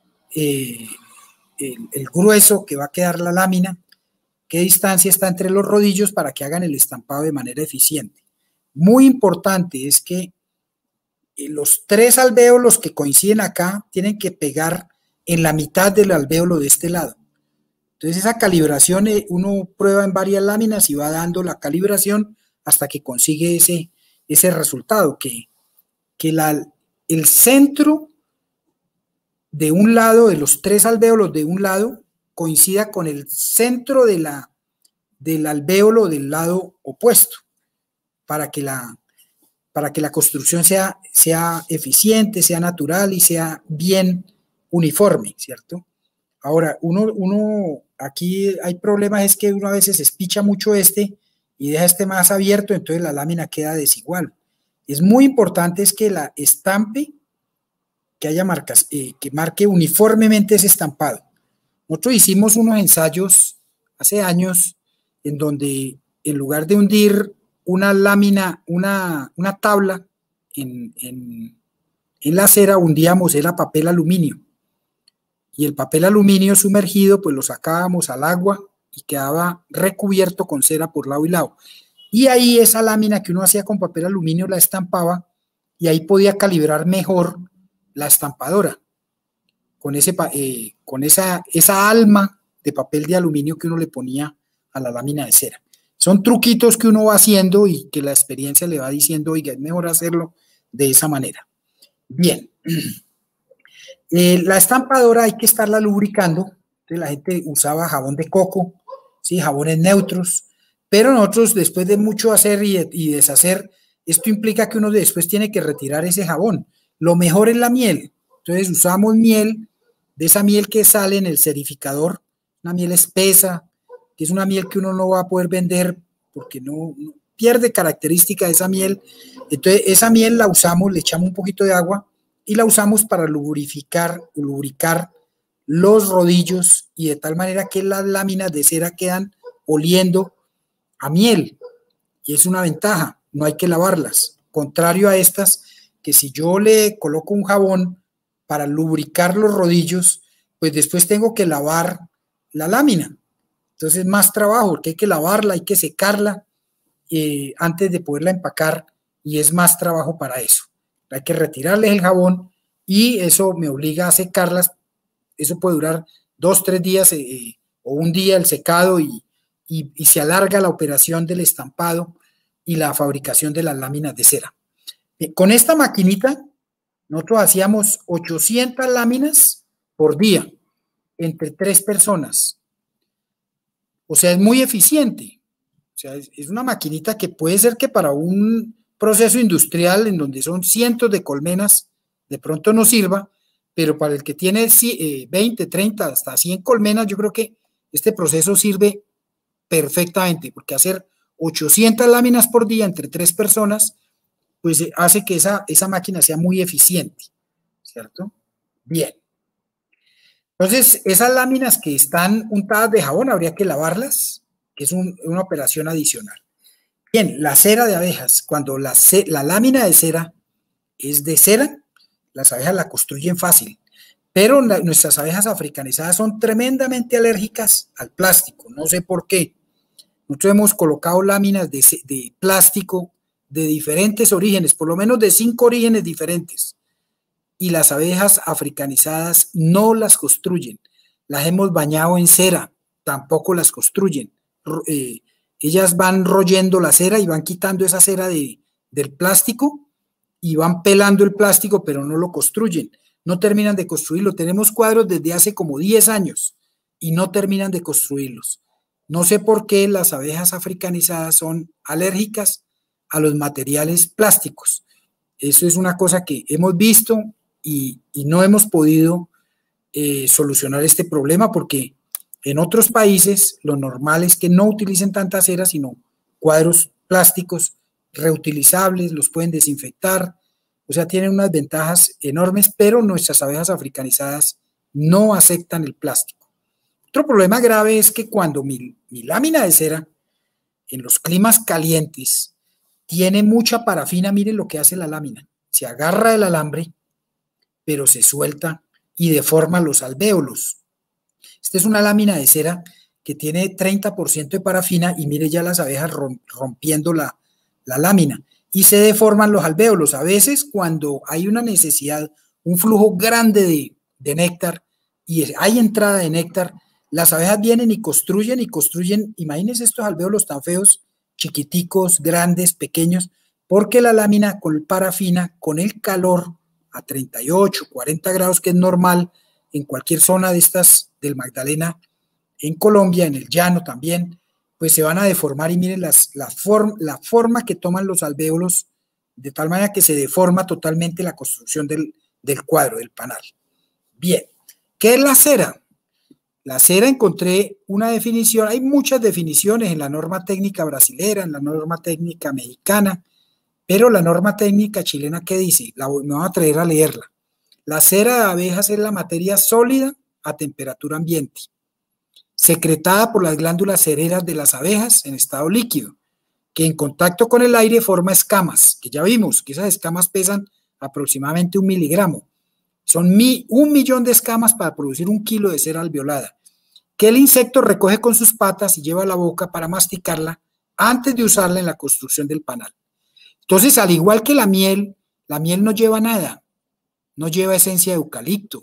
Speaker 2: el grueso que va a quedar la lámina, qué distancia está entre los rodillos para que hagan el estampado de manera eficiente. Muy importante es que los tres alvéolos que coinciden acá tienen que pegar en la mitad del alvéolo de este lado. Entonces esa calibración uno prueba en varias láminas y va dando la calibración hasta que consigue ese resultado, que el centro de un lado, de los tres alvéolos de un lado, coincida con el centro del alvéolo del lado opuesto, para que la construcción sea eficiente, sea natural y sea bien uniforme, ¿cierto? Ahora, aquí hay problemas, es que uno a veces espicha mucho y deja más abierto, entonces la lámina queda desigual. Es muy importante es que la estampe, que haya marcas, que marque uniformemente ese estampado. Nosotros hicimos unos ensayos hace años en donde en lugar de hundir una lámina, una tabla en la cera, hundíamos era papel aluminio. Y el papel aluminio sumergido, pues lo sacábamos al agua y quedaba recubierto con cera por lado y lado. Y ahí esa lámina que uno hacía con papel aluminio la estampaba y ahí podía calibrar mejor la estampadora con esa alma de papel de aluminio que uno le ponía a la lámina de cera. Son truquitos que uno va haciendo y que la experiencia le va diciendo, oiga, es mejor hacerlo de esa manera. Bien. La estampadora hay que estarla lubricando. Entonces la gente usaba jabón de coco, ¿sí? Jabones neutros, pero nosotros después de mucho hacer y deshacer, esto implica que uno después tiene que retirar ese jabón. Lo mejor es la miel. Entonces usamos miel, de esa miel que sale en el cerificador, una miel espesa, que es una miel que uno no va a poder vender porque no pierde característica de esa miel. Entonces esa miel la usamos, le echamos un poquito de agua y la usamos para lubricar los rodillos y de tal manera que las láminas de cera quedan oliendo a miel. Y es una ventaja, no hay que lavarlas. Contrario a estas, que si yo le coloco un jabón para lubricar los rodillos, pues después tengo que lavar la lámina. Entonces más trabajo, porque hay que lavarla, hay que secarla antes de poderla empacar y es más trabajo para eso. Hay que retirarles el jabón y eso me obliga a secarlas. Eso puede durar 2, 3 días o un día el secado y y se alarga la operación del estampado y la fabricación de las láminas de cera. Con esta maquinita, nosotros hacíamos 800 láminas por día, entre 3 personas. O sea, es muy eficiente. O sea, es una maquinita que puede ser que para un proceso industrial en donde son cientos de colmenas, de pronto no sirva, pero para el que tiene 20, 30, hasta 100 colmenas, yo creo que este proceso sirve perfectamente, porque hacer 800 láminas por día entre 3 personas, pues hace que esa máquina sea muy eficiente, ¿cierto? Bien. Entonces, esas láminas que están untadas de jabón, habría que lavarlas, que es una operación adicional. Bien, la cera de abejas. Cuando la lámina de cera es de cera, las abejas la construyen fácil, pero nuestras abejas africanizadas son tremendamente alérgicas al plástico, no sé por qué. Nosotros hemos colocado láminas de plástico de diferentes orígenes, por lo menos de 5 orígenes diferentes, y las abejas africanizadas no las construyen. Las hemos bañado en cera, tampoco las construyen. Ellas van royendo la cera y van quitando esa cera del plástico y van pelando el plástico, pero no lo construyen. No terminan de construirlo. Tenemos cuadros desde hace como 10 años y no terminan de construirlos. No sé por qué las abejas africanizadas son alérgicas a los materiales plásticos. Eso es una cosa que hemos visto y no hemos podido solucionar este problema, porque en otros países lo normal es que no utilicen tanta cera, sino cuadros plásticos reutilizables, los pueden desinfectar, o sea, tienen unas ventajas enormes, pero nuestras abejas africanizadas no aceptan el plástico. Otro problema grave es que cuando mi lámina de cera en los climas calientes tiene mucha parafina, miren lo que hace la lámina, se agarra el alambre, pero se suelta y deforma los alvéolos. Esta es una lámina de cera que tiene 30% de parafina y mire ya las abejas rompiendo la lámina y se deforman los alvéolos. A veces cuando hay una necesidad, un flujo grande de néctar y hay entrada de néctar, las abejas vienen y construyen, imagínense estos alvéolos tan feos, chiquiticos, grandes, pequeños, porque la lámina con parafina, con el calor a 38, 40 grados, que es normal en cualquier zona de estas del Magdalena, en Colombia, en el llano también, pues se van a deformar y miren la forma que toman los alvéolos, de tal manera que se deforma totalmente la construcción del cuadro, del panal. Bien, ¿qué es la cera? La cera, encontré una definición, hay muchas definiciones en la norma técnica brasilera, en la norma técnica mexicana, pero la norma técnica chilena, ¿qué dice? Me voy a atrever a leerla. La cera de abejas es la materia sólida a temperatura ambiente, secretada por las glándulas cereras de las abejas en estado líquido, que en contacto con el aire forma escamas, que ya vimos que esas escamas pesan aproximadamente 1 miligramo. Son 1 millón de escamas para producir 1 kilo de cera alveolada, que el insecto recoge con sus patas y lleva a la boca para masticarla antes de usarla en la construcción del panal. Entonces, al igual que la miel no lleva nada, no lleva esencia de eucalipto,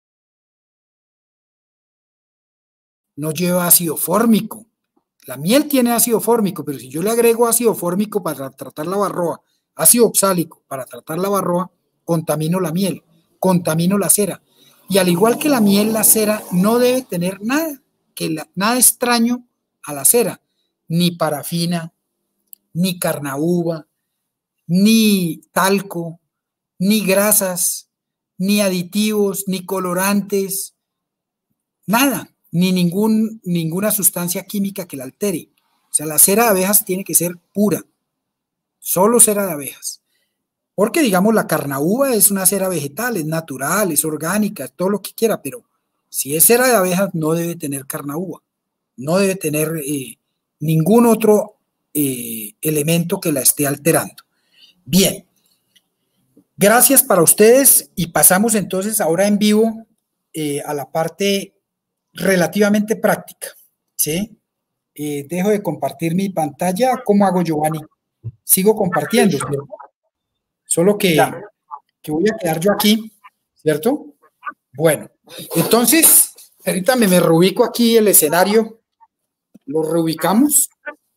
Speaker 2: no lleva ácido fórmico. La miel tiene ácido fórmico, pero si yo le agrego ácido fórmico para tratar la varroa, ácido oxálico para tratar la varroa, contamino la miel, contamino la cera. Y al igual que la miel, la cera no debe tener nada, nada extraño a la cera, ni parafina, ni carnaúba, ni talco, ni grasas, ni aditivos, ni colorantes, nada, ni ninguna sustancia química que la altere. O sea, la cera de abejas tiene que ser pura, solo cera de abejas. Porque, digamos, la carnaúba es una cera vegetal, es natural, es orgánica, todo lo que quiera, pero si es cera de abejas no debe tener carnaúba, no debe tener ningún otro elemento que la esté alterando. Bien, gracias para ustedes y pasamos entonces ahora en vivo a la parte relativamente práctica, ¿sí? Dejo de compartir mi pantalla. ¿Cómo hago, Giovanni? Sigo compartiendo, ¿cierto? Solo que voy a quedar yo aquí, ¿cierto? Bueno, entonces, ahorita me reubico aquí el escenario ¿Lo reubicamos?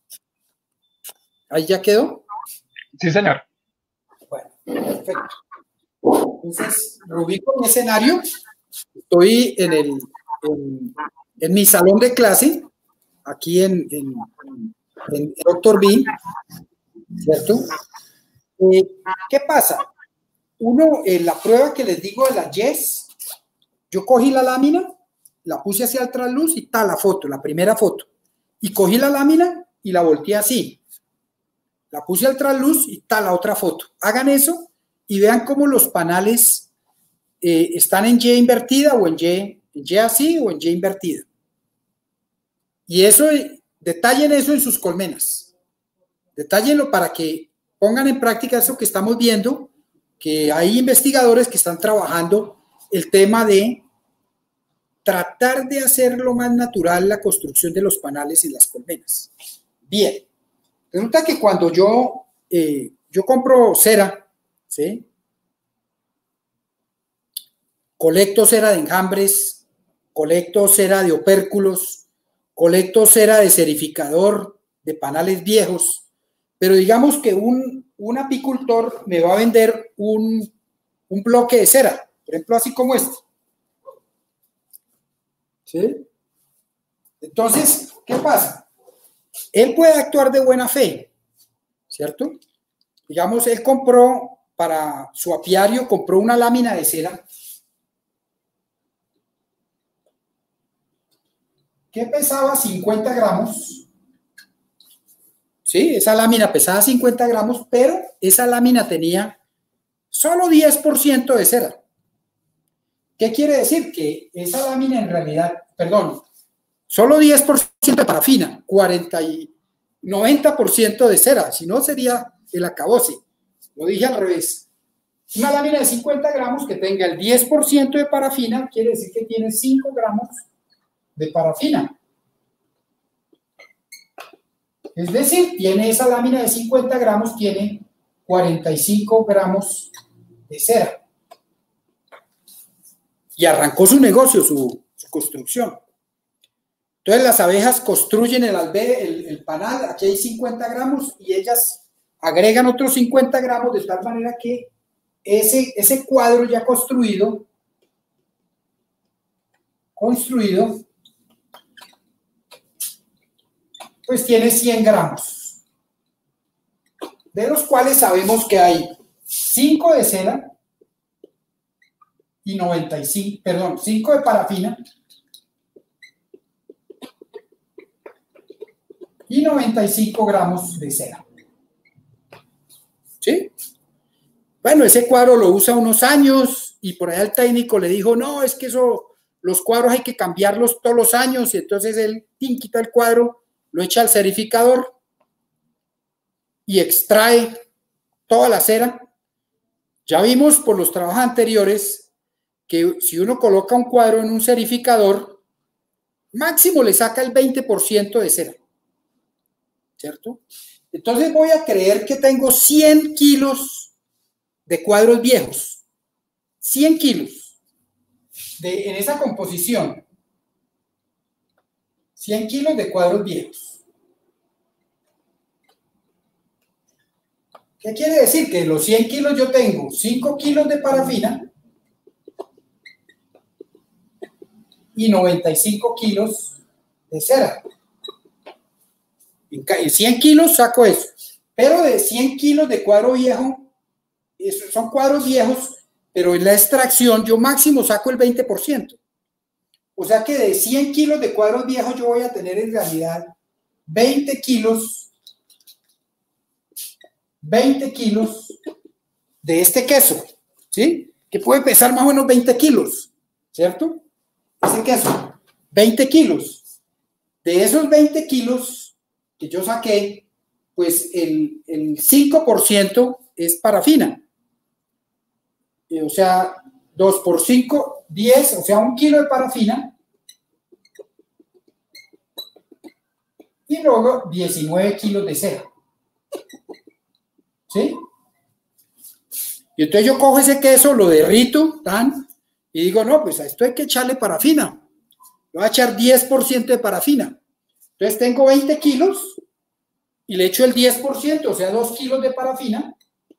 Speaker 2: ¿Ahí ya quedó?
Speaker 1: Sí, señor.
Speaker 2: Bueno, perfecto. Entonces, reubico mi escenario. Estoy en mi salón de clase, aquí en Dr. B, ¿cierto? ¿Qué pasa? Uno, en la prueba que les digo de la YES, yo cogí la lámina, la puse hacia el trasluz y está la foto, la primera foto. Y cogí la lámina y la volteé así. La puse al trasluz y está la otra foto. Hagan eso y vean cómo los panales están en Y invertida o en Y así o en Y invertida. Y eso, detallen eso en sus colmenas. Detállenlo para que pongan en práctica eso que estamos viendo, que hay investigadores que están trabajando el tema de tratar de hacer lo más natural la construcción de los panales en las colmenas. Bien, resulta que cuando yo compro cera, ¿sí? Colecto cera de enjambres, colecto cera de opérculos, colecto cera de serificador, de panales viejos, pero digamos que un apicultor me va a vender un bloque de cera, por ejemplo, así como este. ¿Sí? Entonces, ¿qué pasa? Él puede actuar de buena fe, ¿cierto? Digamos, él compró para su apiario, compró una lámina de cera que pesaba 50 gramos. Sí, esa lámina pesaba 50 gramos, pero esa lámina tenía solo 10% de cera. ¿Qué quiere decir? Que esa lámina en realidad, perdón, solo 10% de parafina, 90% de cera, si no sería el acabose. Lo dije al revés. Una lámina de 50 gramos que tenga el 10% de parafina, quiere decir que tiene 5 gramos de parafina. Es decir, tiene esa lámina de 50 gramos, tiene 45 gramos de cera. Y arrancó su negocio, su construcción. Entonces las abejas construyen el panal, aquí hay 50 gramos y ellas agregan otros 50 gramos de tal manera que ese cuadro ya construido, pues tiene 100 gramos, de los cuales sabemos que hay 5 de cera y 95, perdón, 5 de parafina y 95 gramos de cera. ¿Sí? Bueno, ese cuadro lo usa unos años y por ahí el técnico le dijo, no, es que los cuadros hay que cambiarlos todos los años, y entonces él quita el cuadro, lo echa al serificador y extrae toda la cera. Ya vimos por los trabajos anteriores que si uno coloca un cuadro en un serificador, máximo le saca el 20% de cera, ¿cierto? Entonces voy a creer que tengo 100 kilos de cuadros viejos, 100 kilos en esa composición, 100 kilos de cuadros viejos. ¿Qué quiere decir? Que de los 100 kilos yo tengo 5 kilos de parafina y 95 kilos de cera. En 100 kilos saco eso. Pero de 100 kilos de cuadro viejo, son cuadros viejos, pero en la extracción yo máximo saco el 20%. O sea que de 100 kilos de cuadros viejos yo voy a tener en realidad 20 kilos de este queso, ¿sí? Que puede pesar más o menos 20 kilos, ¿cierto? Ese queso, 20 kilos. De esos 20 kilos que yo saqué, pues el 5% es parafina. O sea, 2 por 5, 10, o sea, 1 kilo de parafina. Y luego 19 kilos de cera. ¿Sí? Y entonces yo cojo ese queso, lo derrito, y digo, no, pues a esto hay que echarle parafina. Le voy a echar 10% de parafina. Entonces tengo 20 kilos y le echo el 10%, o sea, 2 kilos de parafina.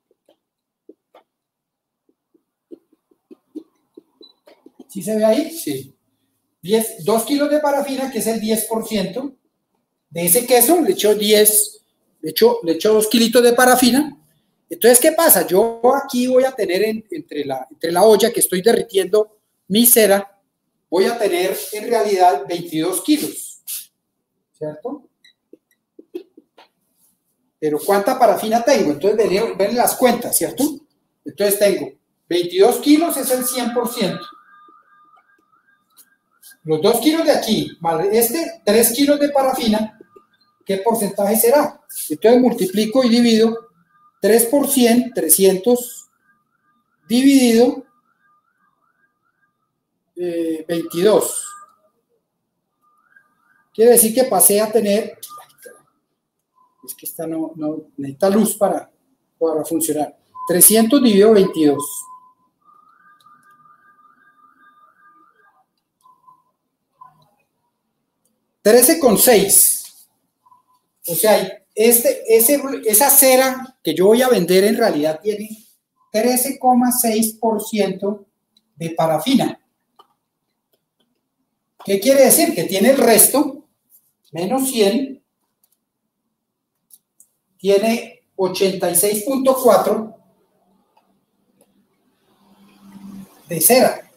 Speaker 2: ¿Sí se ve ahí? Sí. 2 kilos de parafina, que es el 10% de ese queso, le echo 2 kilitos de parafina. Entonces, ¿qué pasa? Yo aquí voy a tener entre la olla que estoy derritiendo mi cera, voy a tener en realidad 22 kilos, ¿cierto? Pero ¿cuánta parafina tengo? Entonces, ven las cuentas, ¿cierto? Entonces tengo 22 kilos, es el 100%. Los 2 kilos de aquí, más 3 kilos de parafina, ¿qué porcentaje será? Entonces multiplico y divido 3 por 100, 300, dividido 22. Quiere decir que pasé a tener, es que esta no necesita luz para funcionar. 300 dividido 22. $13,6. O sea, esa cera que yo voy a vender en realidad tiene 13,6% de parafina. ¿Qué quiere decir? Que tiene el resto, menos 100, tiene 86,4 de cera.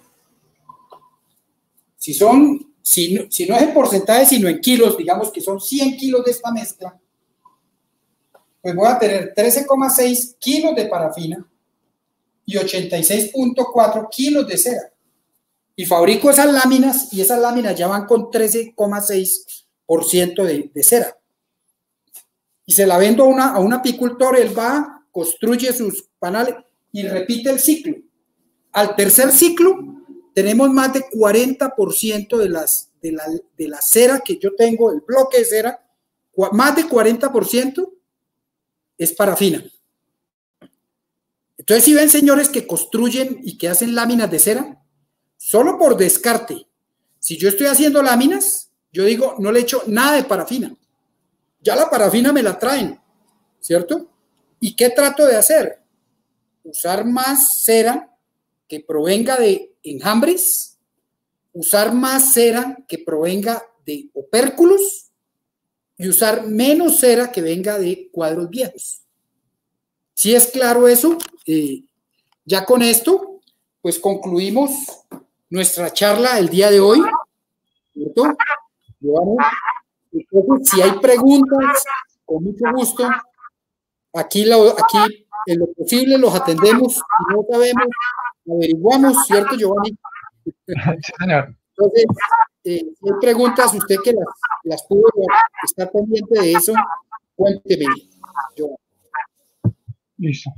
Speaker 2: Si no es en porcentaje, sino en kilos, digamos que son 100 kilos de esta mezcla, pues voy a tener 13,6 kilos de parafina y 86,4 kilos de cera. Y fabrico esas láminas, y esas láminas ya van con 13,6% de cera. Y se la vendo a un apicultor, él va, construye sus panales y repite el ciclo. Al tercer ciclo, tenemos más de 40% de la cera que yo tengo, el bloque de cera, más de 40% es parafina. Entonces, si ven, señores, que construyen y que hacen láminas de cera, solo por descarte, si yo estoy haciendo láminas, yo digo, no le echo nada de parafina. Ya la parafina me la traen, ¿cierto? ¿Y qué trato de hacer? Usar más cera que provenga de enjambres, usar más cera que provenga de opérculos y usar menos cera que venga de cuadros viejos. Si es claro eso, ya con esto, pues concluimos nuestra charla el día de hoy, ¿cierto? Entonces, si hay preguntas, con mucho gusto, aquí en lo posible los atendemos. Si no sabemos, averiguamos, ¿cierto, Giovanni?
Speaker 1: Sí, señor.
Speaker 2: Entonces, si hay preguntas, usted que las pudo estar pendiente de eso, cuénteme, Giovanni.
Speaker 1: Listo.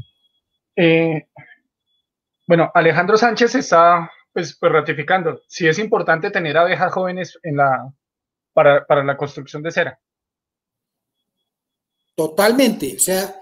Speaker 1: Bueno, Alejandro Sánchez está pues ratificando. Sí es importante tener abejas jóvenes para la construcción de cera.
Speaker 2: Totalmente. O sea,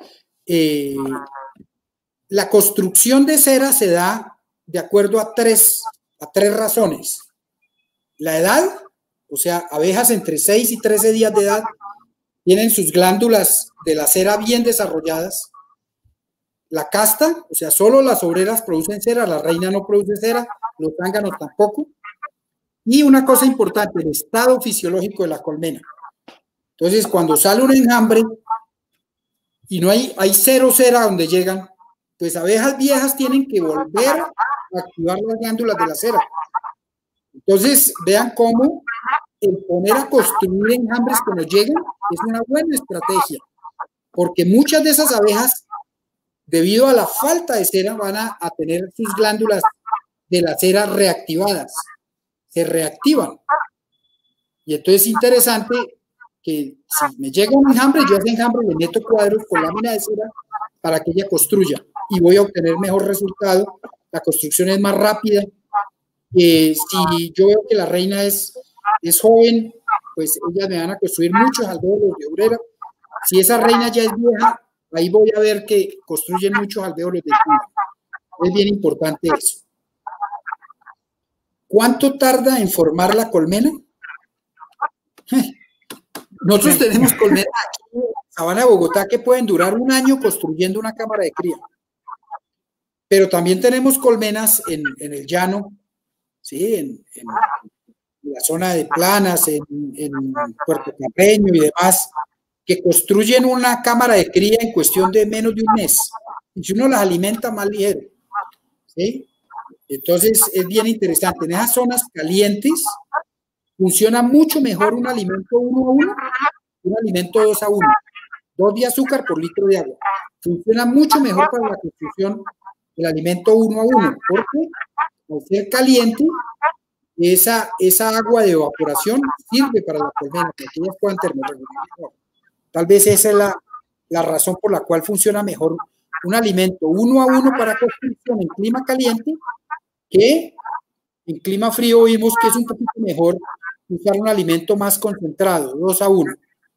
Speaker 2: la construcción de cera se da de acuerdo a tres razones. La edad, o sea, abejas entre 6 y 13 días de edad tienen sus glándulas de la cera bien desarrolladas. La casta, o sea, solo las obreras producen cera, la reina no produce cera, los zánganos tampoco. Y una cosa importante, el estado fisiológico de la colmena. Entonces, cuando sale un enjambre y no hay cero cera donde llegan, pues abejas viejas tienen que volver a activar las glándulas de la cera. Entonces, vean cómo el poner a construir enjambres cuando llegan es una buena estrategia, porque muchas de esas abejas, debido a la falta de cera, van a tener sus glándulas de la cera reactivadas, se reactivan. Y entonces es interesante que si me llega un enjambre, yo a ese enjambre le meto cuadros con lámina de cera para que ella construya y voy a obtener mejor resultado. La construcción es más rápida. Si yo veo que la reina es joven, pues ellas me van a construir muchos alvéolos de obrera. Si esa reina ya es vieja, ahí voy a ver que construyen muchos alvéolos de cuna. Es bien importante eso. ¿Cuánto tarda en formar la colmena? Nosotros tenemos colmenas aquí en Sabana de Bogotá que pueden durar un año construyendo una cámara de cría. Pero también tenemos colmenas en el llano, ¿sí? En la zona de Planas, en Puerto Carreño y demás, que construyen una cámara de cría en cuestión de menos de un mes. Y si uno las alimenta más ligero, ¿sí? Entonces es bien interesante. En esas zonas calientes funciona mucho mejor un alimento 1 a 1 que un alimento 2 a 1. 2 de azúcar por litro de agua. Funciona mucho mejor para la construcción del alimento 1 a 1, porque al ser caliente, esa agua de evaporación sirve para la colmena, para que ellas puedan termorregular mejor. Tal vez esa es la razón por la cual funciona mejor un alimento 1 a 1 para construcción en clima caliente, que en clima frío vimos que es un poquito mejor usar un alimento más concentrado, 2 a 1.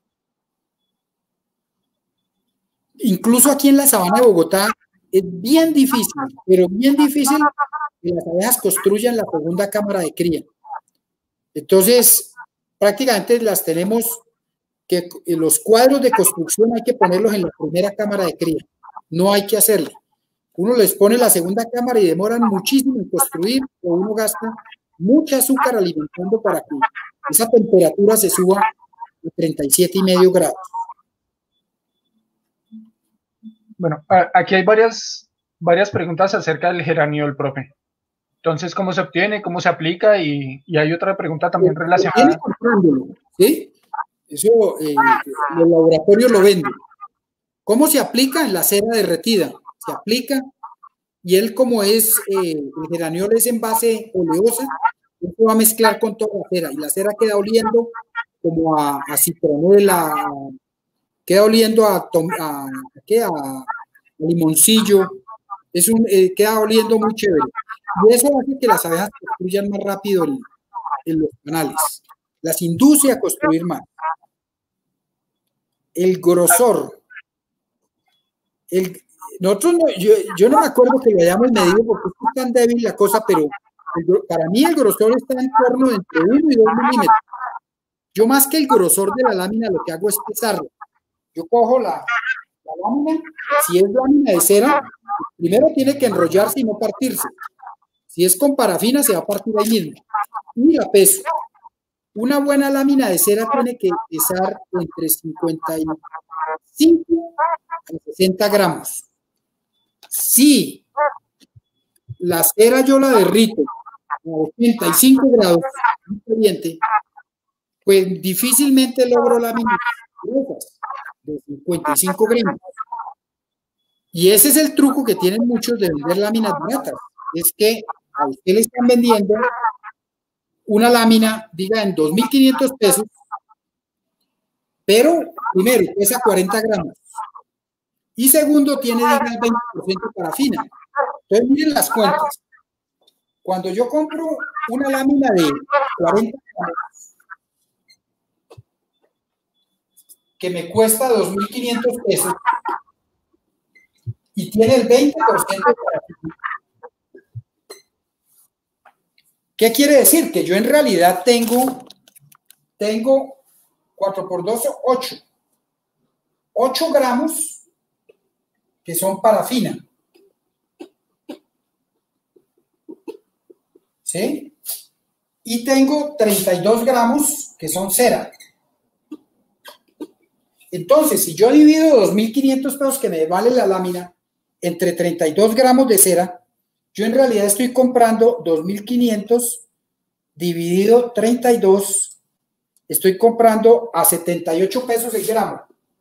Speaker 2: Incluso aquí en la sabana de Bogotá es bien difícil, pero bien difícil que las abejas construyan la segunda cámara de cría. Entonces, prácticamente las tenemos que los cuadros de construcción hay que ponerlos en la primera cámara de cría. No hay que hacerlo. Uno les pone la segunda cámara y demoran muchísimo en construir, o uno gasta mucha azúcar alimentando para que esa temperatura se suba a 37,5 grados.
Speaker 1: Bueno, aquí hay varias preguntas acerca del geranio del profe. Entonces, ¿cómo se obtiene? ¿Cómo se aplica? Y hay otra pregunta también relacionada.
Speaker 2: ¿Sí? Eso los laboratorios lo venden. ¿Cómo se aplica? En la cera derretida. Se aplica y él, como es el geraniol es en base oleosa, él se va a mezclar con toda la cera y la cera queda oliendo como a citronela, queda oliendo a limoncillo, queda oliendo muy chévere. Y eso hace que las abejas construyan más rápido en los canales. Las induce a construir más. El grosor. Nosotros yo no me acuerdo que lo hayamos medido porque es tan débil la cosa, pero para mí el grosor está en torno de entre 1 y 2 milímetros. Yo, más que el grosor de la lámina, lo que hago es pesarlo. Yo cojo la lámina, si es lámina de cera, primero tiene que enrollarse y no partirse. Si es con parafina, se va a partir ahí mismo. Y la peso. Una buena lámina de cera tiene que pesar entre 55 a 60 gramos. Si la cera yo la derrito a 85 grados caliente, pues difícilmente logro láminas gruesas de 55 gramos. Y ese es el truco que tienen muchos de vender láminas baratas. Es que a usted le están vendiendo una lámina, diga, en 2,500 pesos, pero primero pesa 40 gramos y segundo tiene, diga, el 20% de parafina. Entonces miren las cuentas. Cuando yo compro una lámina de 40 gramos que me cuesta 2,500 pesos y tiene el 20% de parafina, ¿qué quiere decir? Que yo en realidad tengo 4 por 2, 8 gramos que son parafina. ¿Sí? Y tengo 32 gramos que son cera. Entonces, si yo divido 2,500 pesos que me vale la lámina entre 32 gramos de cera, yo en realidad estoy comprando 2,500 dividido 32, estoy comprando a 78 pesos el gramo.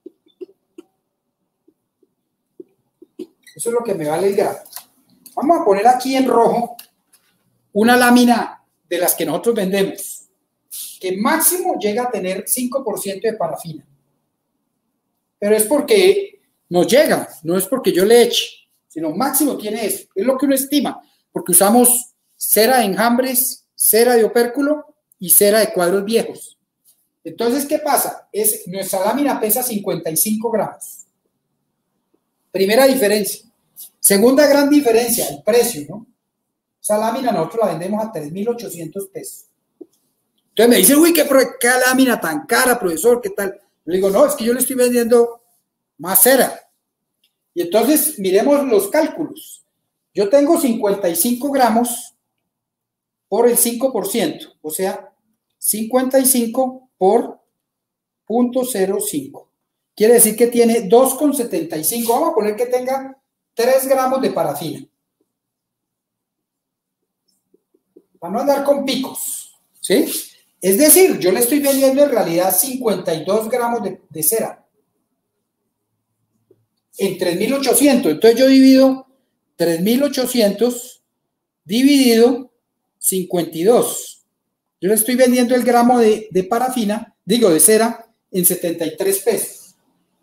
Speaker 2: Eso es lo que me vale el gramo. Vamos a poner aquí en rojo una lámina de las que nosotros vendemos, que máximo llega a tener 5% de parafina. Pero es porque nos llega, no es porque yo le eche, sino máximo tiene eso. Es lo que uno estima, porque usamos cera de enjambres, cera de opérculo y cera de cuadros viejos. Entonces, ¿qué pasa? Nuestra lámina pesa 55 gramos. Primera diferencia. Segunda gran diferencia, el precio, ¿no? Esa lámina nosotros la vendemos a 3,800 pesos. Entonces me dice, uy, qué lámina tan cara, profesor, ¿qué tal? Le digo, no, es que yo le estoy vendiendo más cera. Y entonces miremos los cálculos. Yo tengo 55 gramos por el 5%, o sea, 55 por 0.05. Quiere decir que tiene 2,75. Vamos a poner que tenga 3 gramos de parafina. Para no andar con picos, ¿sí? Es decir, yo le estoy vendiendo en realidad 52 gramos de cera en 3.800. Entonces yo divido 3.800 dividido 52. Yo le estoy vendiendo el gramo de parafina, digo, de cera, en 73 pesos.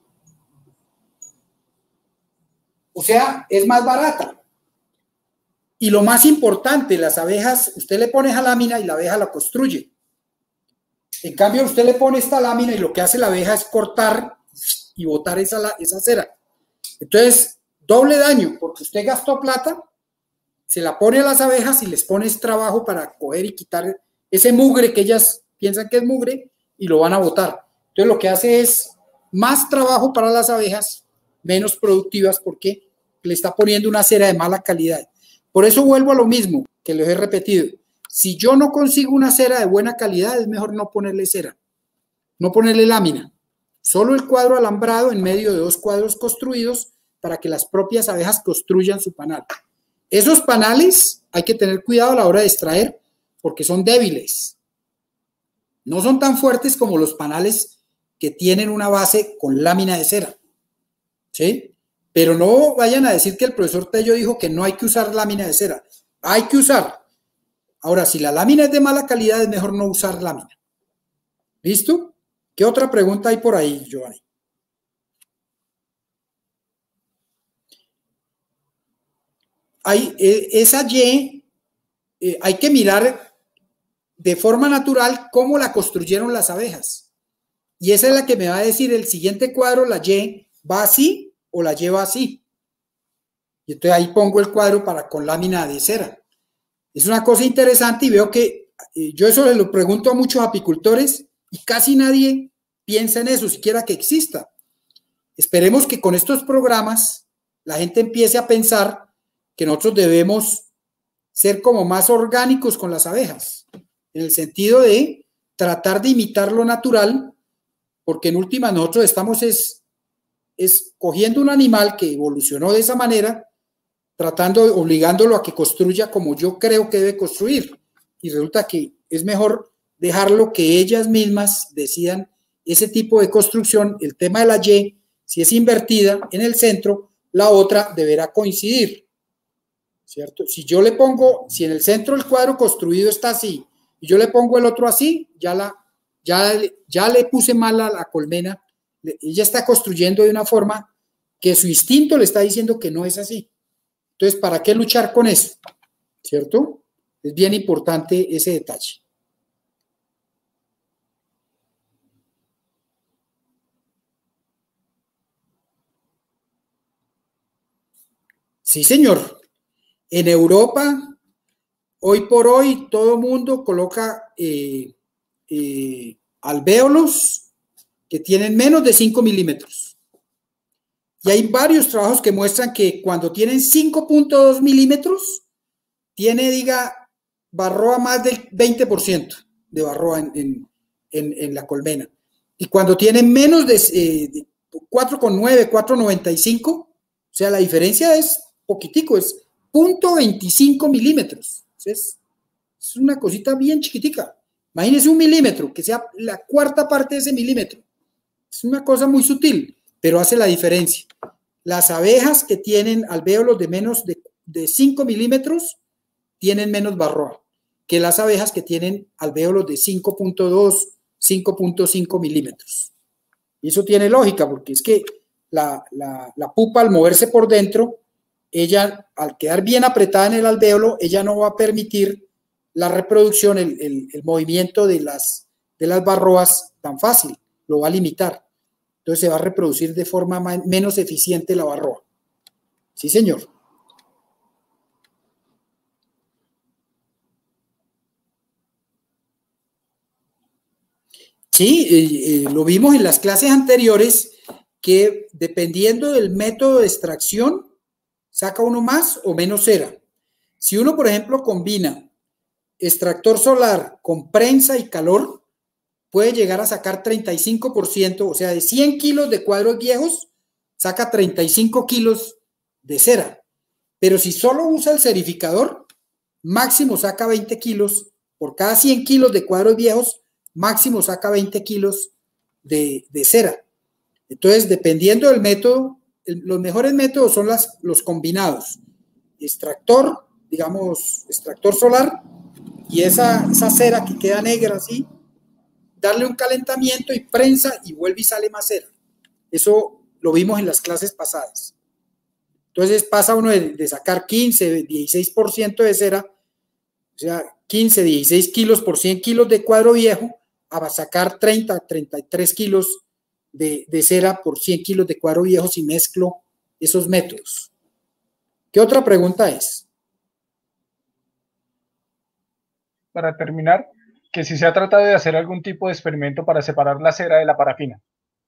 Speaker 2: O sea, es más barata. Y lo más importante, las abejas, usted le pone esa lámina y la abeja la construye. En cambio, usted le pone esta lámina y lo que hace la abeja es cortar y botar esa cera. Entonces, doble daño, porque usted gastó plata, se la pone a las abejas y les pones trabajo para coger y quitar ese mugre que ellas piensan que es mugre y lo van a botar. Entonces, lo que hace es más trabajo para las abejas, menos productivas, porque le está poniendo una cera de mala calidad. Por eso vuelvo a lo mismo que les he repetido. Si yo no consigo una cera de buena calidad, es mejor no ponerle cera, no ponerle lámina. Solo el cuadro alambrado en medio de 2 cuadros construidos para que las propias abejas construyan su panal. Esos panales hay que tener cuidado a la hora de extraer porque son débiles. No son tan fuertes como los panales que tienen una base con lámina de cera. ¿Sí? Pero no vayan a decir que el profesor Tello dijo que no hay que usar lámina de cera. Hay que usar. Ahora, si la lámina es de mala calidad, es mejor no usar lámina. ¿Listo? ¿Qué otra pregunta hay por ahí, Giovanni? Esa Y, hay que mirar de forma natural cómo la construyeron las abejas. Y esa es la que me va a decir el siguiente cuadro, la Y, ¿va así o la Y va así? Y entonces ahí pongo el cuadro con lámina de cera. Es una cosa interesante y veo que yo eso le lo pregunto a muchos apicultores y casi nadie piensa en eso, siquiera que exista. Esperemos que con estos programas la gente empiece a pensar que nosotros debemos ser como más orgánicos con las abejas, en el sentido de tratar de imitar lo natural, porque en última nosotros estamos cogiendo un animal que evolucionó de esa manera, obligándolo a que construya como yo creo que debe construir. Y resulta que es mejor dejarlo que ellas mismas decidan ese tipo de construcción. El tema de la Y, si es invertida en el centro, la otra deberá coincidir, ¿cierto? Si en el centro el cuadro construido está así, y yo le pongo el otro así, ya le puse mal a la colmena. Ella está construyendo de una forma que su instinto le está diciendo que no es así. Entonces, ¿para qué luchar con eso? ¿Cierto? Es bien importante ese detalle. Sí, señor. En Europa, hoy por hoy, todo el mundo coloca alvéolos que tienen menos de 5 milímetros. Y hay varios trabajos que muestran que cuando tienen 5.2 milímetros, diga, barroa más del 20% de barroa en la colmena. Y cuando tienen menos de 4,9, 4,95, o sea, la diferencia es poquitico, es 0.25 milímetros. Es una cosita bien chiquitica. Imagínense un milímetro, que sea la cuarta parte de ese milímetro. Es una cosa muy sutil, pero hace la diferencia. Las abejas que tienen alvéolos de menos de 5 milímetros tienen menos barroa que las abejas que tienen alvéolos de 5.2, 5.5 milímetros. Y eso tiene lógica, porque es que la pupa al moverse por dentro, ella al quedar bien apretada en el alvéolo, ella no va a permitir la reproducción, el movimiento de las barroas tan fácil, lo va a limitar. Entonces se va a reproducir de forma menos eficiente la barroa. Sí, señor. Sí, lo vimos en las clases anteriores, que dependiendo del método de extracción, saca uno más o menos cera. Si uno, por ejemplo, combina extractor solar con prensa y calor, puede llegar a sacar 35%, o sea, de 100 kilos de cuadros viejos, saca 35 kilos de cera. Pero si solo usa el serificador, máximo saca 20 kilos. Por cada 100 kilos de cuadros viejos, máximo saca 20 kilos de cera. Entonces, dependiendo del método, los mejores métodos son los combinados. Extractor, digamos, extractor solar, y esa cera que queda negra así, darle un calentamiento y prensa y vuelve y sale más cera. Eso lo vimos en las clases pasadas. Entonces pasa uno de sacar 15, 16% de cera, o sea, 15, 16 kilos por 100 kilos de cuadro viejo, a sacar 30, 33 kilos de cera por 100 kilos de cuadro viejo si mezclo esos métodos. ¿Qué otra pregunta es?
Speaker 1: Para terminar, que si se ha tratado de hacer algún tipo de experimento para separar la cera de la parafina.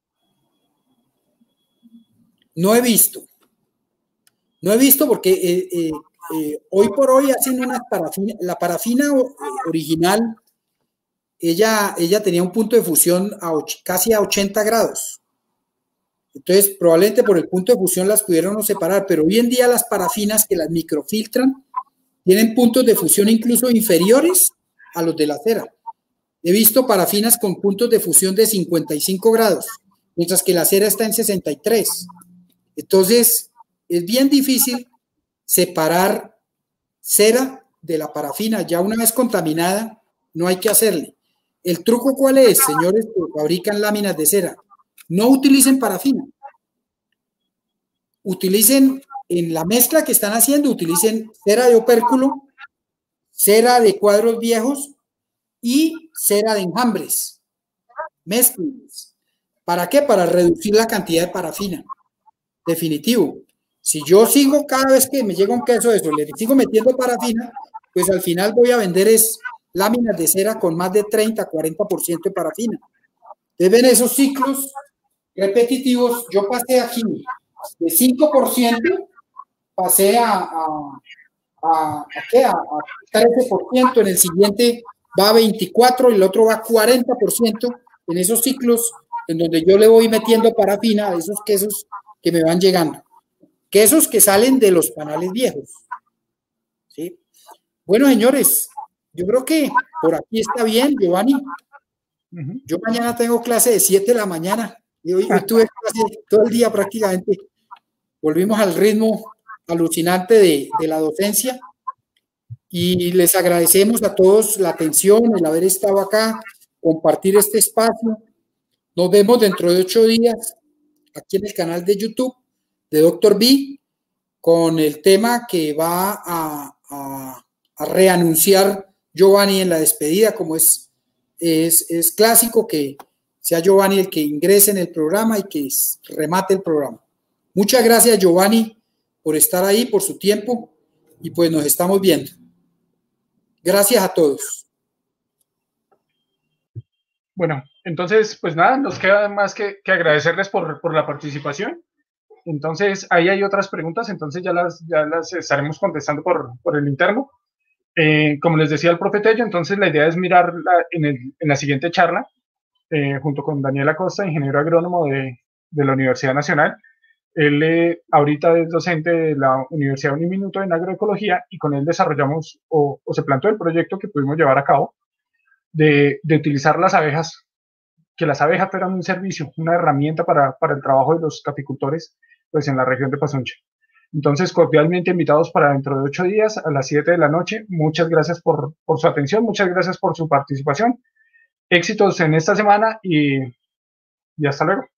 Speaker 2: No he visto. No he visto porque hoy por hoy hacen una parafina. La parafina original, ella tenía un punto de fusión casi a 80 grados. Entonces, probablemente por el punto de fusión las pudieron separar, pero hoy en día las parafinas que las microfiltran tienen puntos de fusión incluso inferiores a los de la cera. He visto parafinas con puntos de fusión de 55 grados, mientras que la cera está en 63. Entonces, es bien difícil separar cera de la parafina. Ya una vez contaminada, no hay que hacerle. ¿El truco cuál es, señores que fabrican láminas de cera? No utilicen parafina. Utilicen, en la mezcla que están haciendo, utilicen cera de opérculo, cera de cuadros viejos y cera de enjambres. Mezclenlas. ¿Para qué? Para reducir la cantidad de parafina. Definitivo. Si yo sigo cada vez que me llega un queso de eso, le sigo metiendo parafina, pues al final voy a vender láminas de cera con más de 30, 40% de parafina. Ustedes ven esos ciclos repetitivos. Yo pasé aquí de 5%, pasé a 13%, en el siguiente va a 24% y el otro va a 40% en esos ciclos en donde yo le voy metiendo parafina a esos quesos que me van llegando. Quesos que salen de los panales viejos. ¿Sí? Bueno, señores, yo creo que por aquí está bien, Giovanni. Yo mañana tengo clase de 7 de la mañana. Y hoy tuve clase todo el día prácticamente. Volvimos al ritmo alucinante de la docencia. Y les agradecemos a todos la atención, el haber estado acá, compartir este espacio. Nos vemos dentro de 8 días aquí en el canal de YouTube de Dr. B, con el tema que va a reanunciar Giovanni en la despedida, como es clásico que sea Giovanni el que ingrese en el programa y que remate el programa. Muchas gracias, Giovanni, por estar ahí, por su tiempo, y pues nos estamos viendo. Gracias a todos.
Speaker 1: Bueno, entonces, pues nada, nos queda más que agradecerles por la participación. Entonces, ahí hay otras preguntas, entonces ya las estaremos contestando por el interno. Como les decía el profe Tello, entonces la idea es mirar en la siguiente charla, junto con Daniel Acosta, ingeniero agrónomo de la Universidad Nacional. Él ahorita es docente de la Universidad Uniminuto en agroecología, y con él desarrollamos o se planteó el proyecto que pudimos llevar a cabo de utilizar las abejas, que las abejas fueran un servicio, una herramienta para el trabajo de los caficultores, pues en la región de Pazunche. Entonces, cordialmente invitados para dentro de 8 días a las 7 de la noche. Muchas gracias por su atención, muchas gracias por su participación. Éxitos en esta semana y hasta luego.